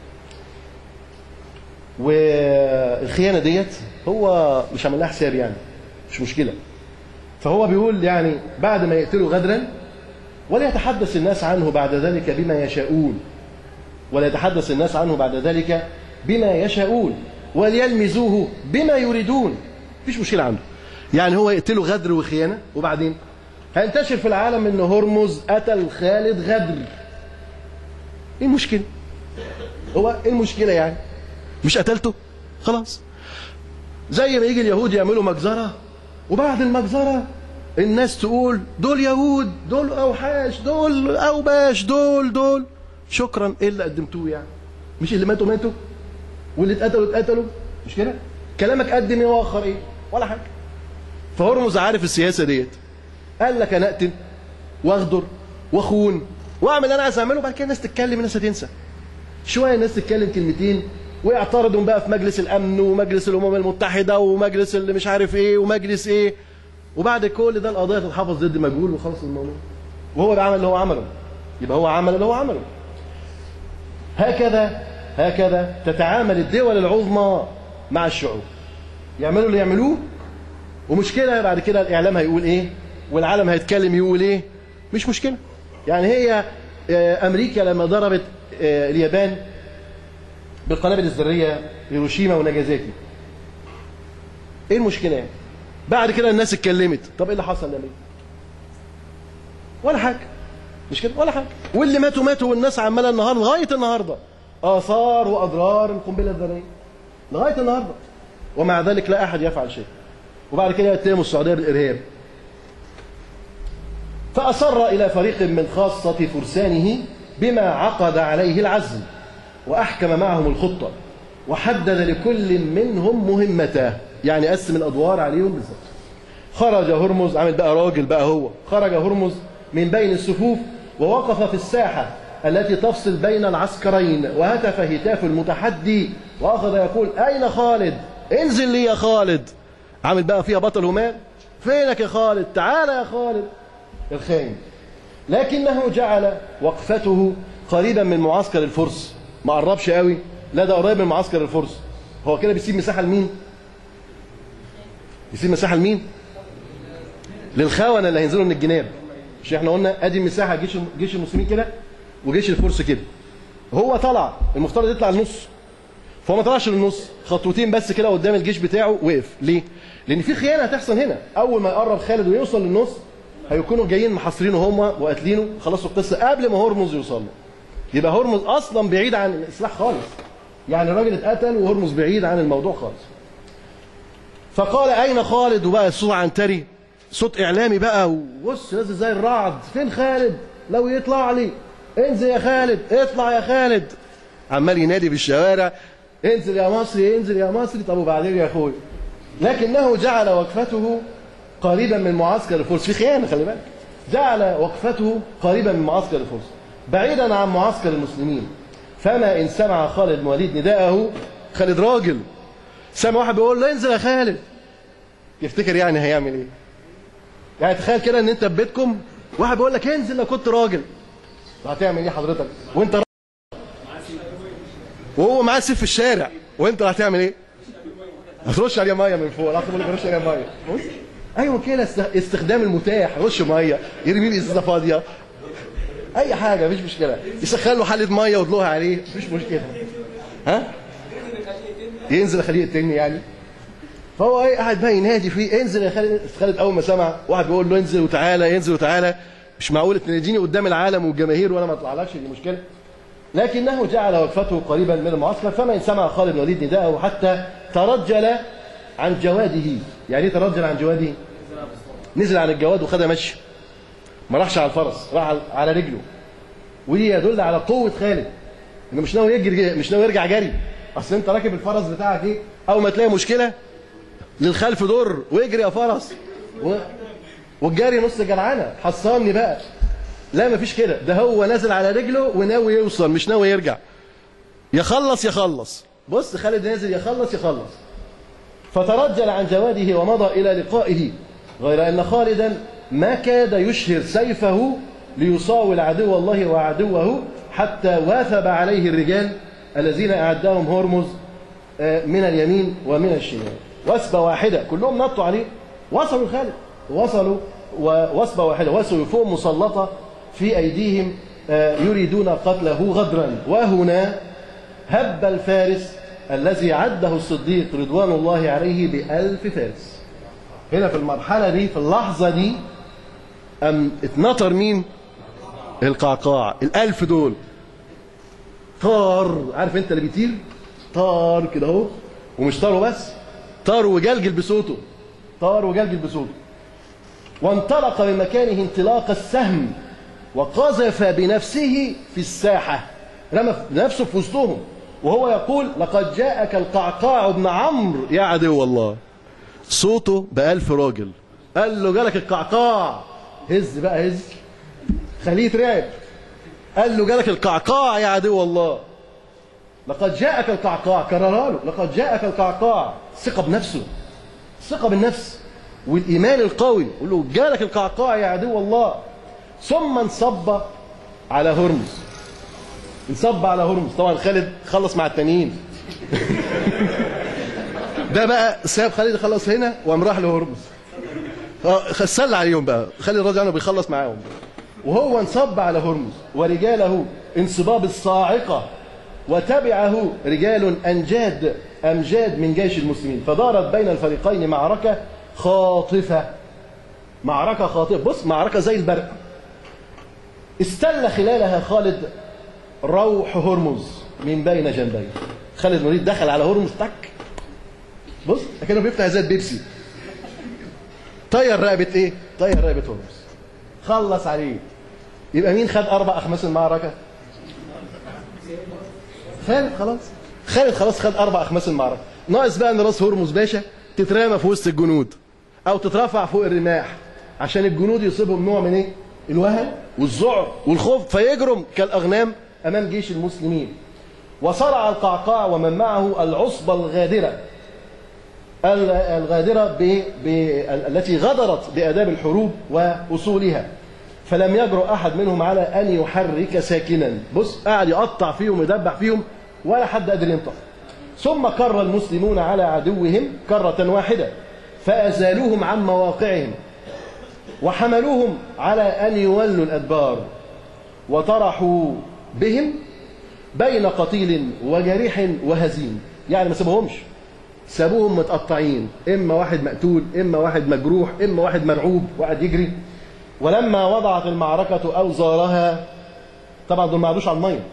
والخيانه ديت هو مش عامل لها حساب، يعني مش مشكله. فهو بيقول يعني بعد ما يقتلوا غدرا وليتحدث الناس عنه بعد ذلك بما يشاءون، ولا يتحدث الناس عنه بعد ذلك بما يشاءون وليلمزوه بما يريدون، مفيش مشكله عنده. يعني هو يقتله غدر وخيانه، وبعدين هينتشر في العالم ان هرمز قتل خالد غدر. ايه المشكله؟ هو ايه المشكله يعني؟ مش قتلته؟ خلاص. زي ما يجي اليهود يعملوا مجزره، وبعد المجزره الناس تقول دول يهود، دول اوحاش، دول اوباش، دول دول شكرا. ايه اللي قدمتوه يعني؟ مش اللي ماتوا ماتوا واللي اتقتلوا اتقتلوا، مش كده؟ كلامك قدم ايه واخر ايه؟ ولا حاجه. فهرمز عارف السياسه ديت، قال لك انا اقتل واغدر واخون واعمل اللي انا عايز اعمله، وبعد كده الناس تتكلم، الناس هتنسى. شويه الناس تتكلم كلمتين ويعترضوا بقى في مجلس الامن ومجلس الامم المتحده ومجلس اللي مش عارف ايه ومجلس ايه، وبعد كل ده القضيه تتحفظ ضد مجهول وخلص الموضوع. وهو ده عمل اللي هو عمله، يبقى هو عمل اللي هو عمله. هكذا هكذا تتعامل الدول العظمى مع الشعوب، يعملوا اللي يعملوه، ومشكله بعد كده الاعلام هيقول ايه والعالم هيتكلم يقول ايه، مش مشكله. يعني هي امريكا لما ضربت اليابان بالقنابل الذريه هيروشيما وناجازاكي، ايه المشكله يعني؟ بعد كده الناس اتكلمت، طب ايه اللي حصل لامريكا؟ ولا حاجه، مش كده؟ ولا حاجه. واللي ماتوا ماتوا، والناس عماله النهارده لغايه النهارده اثار واضرار القنبله الذريه لغايه النهارده، ومع ذلك لا احد يفعل شيء. وبعد كده يتهموا السعوديه بالارهاب. فاصر الى فريق من خاصه فرسانه بما عقد عليه العزم، واحكم معهم الخطه، وحدد لكل منهم مهمته، يعني قسم الادوار عليهم بالظبط. خرج هرمز، عامل بقى راجل بقى هو، خرج هرمز من بين الصفوف ووقف في الساحه التي تفصل بين العسكرين، وهتف هتاف المتحدي واخذ يقول اين خالد؟ انزل لي يا خالد. عامل بقى فيها بطل ومال، فينك يا خالد؟ تعال يا خالد الخاين. لكنه جعل وقفته قريبا من معسكر الفرس، ما قربش قوي، لا ده قريب من معسكر الفرس. هو كده بيسيب مساحه لمين؟ بيسيب مساحه لمين؟ للخونه اللي هينزلوا من الجناب. مش احنا قلنا ادي مساحه جيش جيش المسلمين كده وجيش الفرس كده. هو طلع، المفترض يطلع النص، فهو ما طلعش للنص، خطوتين بس كده قدام الجيش بتاعه وقف. ليه؟ لان في خيانه هتحصل هنا. اول ما يقرب خالد ويوصل للنص هيكونوا جايين محاصرينه هم وقاتلينه، خلصوا القصه قبل ما هرمز يوصل له. يبقى هرمز اصلا بعيد عن الاصلاح خالص، يعني الراجل اتقتل وهرمز بعيد عن الموضوع خالص. فقال اين خالد؟ وبقى الصوت عنتري، صوت اعلامي بقى، وبص نازل زي الرعد، فين خالد؟ لو يطلع لي، انزل يا خالد، اطلع يا خالد، عمال ينادي في الشوارع، انزل يا مصري، انزل يا مصري. طب وبعدين يا اخوي؟ لكنه جعل وقفته قريبا من معسكر الفرس، في خيانه خلي بالك، جعل وقفته قريبا من معسكر الفرس بعيدا عن معسكر المسلمين. فما ان سمع خالد بن وليد نداءه، خالد راجل، سمع واحد بيقول له انزل يا خالد، يفتكر يعني هيعمل ايه؟ يعني تخيل كده ان انت في بيتكم واحد بيقول لك انزل لو كنت راجل، هتعمل ايه حضرتك؟ وانت راجل وهو معاه سيف في الشارع، وانت هتعمل ايه؟ هترش عليه ميه من فوق، الاخ بيقول لك رش عليه ميه. بص ايوه كده استخدام المتاح، رش ميه، يرمي لي ازازه فاضيه، اي حاجه مفيش مشكله، يسخن له حله ميه ويدلوها عليه مفيش مشكله. ها؟ ينزل خليه يقتلني يعني؟ فهو ايه قاعد بقى ينادي فيه انزل يا خالد. خالد اول ما سمع واحد بيقول له انزل وتعالى، انزل وتعالى، مش معقول تناديني قدام العالم والجماهير وانا ما اطلعلكش، دي مشكله. لكنه جعل وقفته قريبا من المعسكر. فما ان سمع خالد بن الوليد نداءه حتى ترجل عن جواده. يعني ايه ترجل عن جواده؟ نزل عن الجواد وخدها مشي، ما راحش على الفرس، راح على رجله. ودي يدل على قوه خالد، انه مش ناوي يجري، مش ناوي يرجع جري. اصل انت راكب الفرس بتاعك ايه، اول ما تلاقي مشكله للخلف دور واجري يا فرس، و... والجري نص جدعنه، حصلني بقى. لا مفيش كده، ده هو نازل على رجله وناوي يوصل، مش ناوي يرجع، يخلص يخلص. بص خالد نازل يخلص يخلص. فترجل عن جواده ومضى الى لقائه، غير ان خالدا ما كاد يشهر سيفه ليصاول عدو الله وعدوه، حتى واثب عليه الرجال الذين اعدهم هرمز من اليمين ومن الشمال. وثبه واحده، كلهم نطوا عليه، وصلوا خالد، وصلوا وثبه واحده، وسيوفهم مسلطه في ايديهم يريدون قتله غدرا. وهنا هب الفارس الذي عده الصديق رضوان الله عليه بألف فارس. هنا في المرحلة دي، في اللحظة دي، أم اتنطر مين؟ القعقاع. الألف دول طار، عارف انت اللي بيطير؟ طار كده اهو، ومش طاروا بس، طار وجلجل بصوته، طار وجلجل بصوته. وانطلق من مكانه انطلاق السهم، وقذف بنفسه في الساحة، رمى نفسه في وسطهم وهو يقول لقد جاءك القعقاع بن عمرو يا عدو الله. صوته بألف راجل، قال له جالك القعقاع، هز بقى هز، خليه يترعب. قال له جالك القعقاع يا عدو الله، لقد جاءك القعقاع، كررها له، لقد جاءك القعقاع. ثقة بنفسه، ثقة بالنفس والإيمان القوي، يقول له جالك القعقاع يا عدو الله. ثم انصب على هرمز، انصب على هرمز. طبعا خالد خلص مع التانيين ده بقى ساب خالد يخلص هنا وقام راح لهرمز، سل عليهم بقى، خالد رضي عنه بيخلص معاهم، وهو انصب على هرمز ورجاله انصباب الصاعقة، وتبعه رجال أنجاد أمجاد من جيش المسلمين. فدارت بين الفريقين معركة خاطفة، معركة خاطفة، بص معركة زي البرق. استل خلالها خالد روح هرمز من بين جنبيه. خالد بن الوليد دخل على هرمز تك، بص كانه بيفتح ازازه بيبسي، طير رقبه ايه؟ طير رقبه هرمز، خلص عليه. يبقى مين خد اربع اخماس المعركه؟ خالد. خلاص خالد خلاص خد اربع اخماس المعركه. ناقص بقى ان راس هرمز باشا تترمى في وسط الجنود او تترفع فوق الرماح، عشان الجنود يصيبهم نوع من ايه؟ الوهن والذعر والخوف، فيجرم كالاغنام امام جيش المسلمين. وصرع القعقاع ومن معه العصبه الغادره، الغادره ب... ب... التي غدرت باداب الحروب واصولها، فلم يجرؤ احد منهم على ان يحرك ساكنا. بص قاعد يقطع فيهم ويدبح فيهم ولا حد قادر ينطق. ثم كر المسلمون على عدوهم كره واحده، فازالوهم عن مواقعهم وحملوهم على ان يولوا الادبار، وطرحوا بهم بين قتيل وجريح وهزيم. يعني ما سابوهمش، سابوهم متقطعين، اما واحد مقتول، اما واحد مجروح، اما واحد مرعوب وقاعد يجري. ولما وضعت المعركة أوزارها، طبعا دول ما عادوش على المية،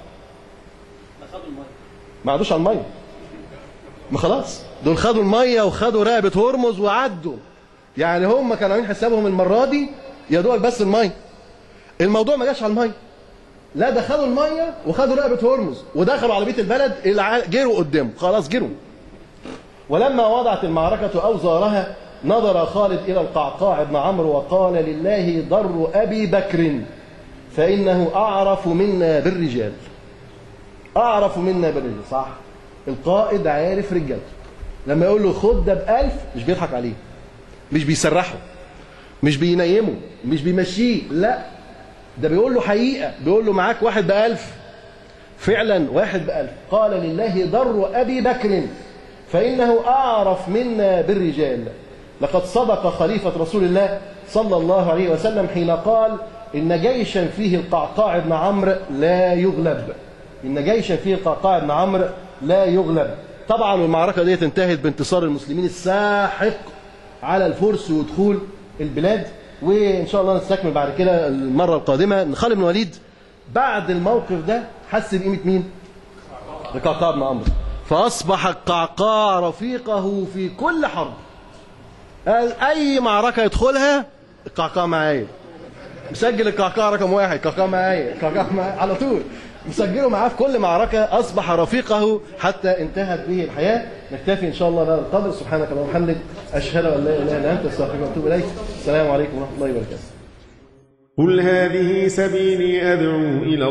ما عادوش على المية، ما خلاص دول خدوا المية وخدوا رقبة هرمز وعدوا. يعني هم كانوا عاملين حسابهم المرة دي يا دوبك بس المية، الموضوع ما جاش على المية، لا ده خدوا المية وخدوا رقبة هرمز ودخلوا على بيت البلد، جروا قدامه خلاص جروا. ولما وضعت المعركة أوزارها نظر خالد إلى القعقاع بن عمرو وقال لله ضر أبي بكر فإنه أعرف منا بالرجال. أعرف منا بالرجال، صح، القائد عارف رجالته. لما يقول له خد ده بألف مش بيضحك عليه، مش بيسرحه، مش بينيمه، مش بيمشيه، لا ده بيقول له حقيقة، بيقول له معاك واحد بألف، فعلا واحد بألف. قال لله ضر أبي بكر فإنه أعرف منا بالرجال. لقد صدق خليفة رسول الله صلى الله عليه وسلم حين قال إن جيشا فيه القعقاع بن عمرو لا يغلب، إن جيشا فيه القعقاع بن عمرو لا يغلب. طبعا المعركة دي انتهت بانتصار المسلمين الساحق على الفرس ودخول البلاد. وإن شاء الله نستكمل بعد كده المرة القادمة. خالد بن الوليد بعد الموقف ده حس بقيمة مين؟ القعقاع بن عمرو، فأصبح القعقاع رفيقه في كل حرب. أي معركة يدخلها القعقاع معايا، مسجل القعقاع رقم واحد، القعقاع معايا، القعقاع معايا على طول، مسجله معاه في كل معركة، أصبح رفيقه حتى انتهت به الحياة. نكتفي إن شاء الله بهذا القدر. سبحانك اللهم وبحمدك، أشهد أن لا إله إلا أنت، أستغفرك وأتوب إليك. السلام عليكم ورحمة الله وبركاته. قل هذه سبيلي أدعو إلى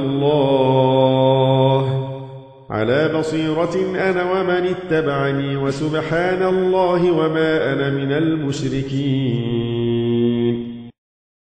الله على بصيرة أنا ومن اتبعني، وسبحان الله وما أنا من المشركين.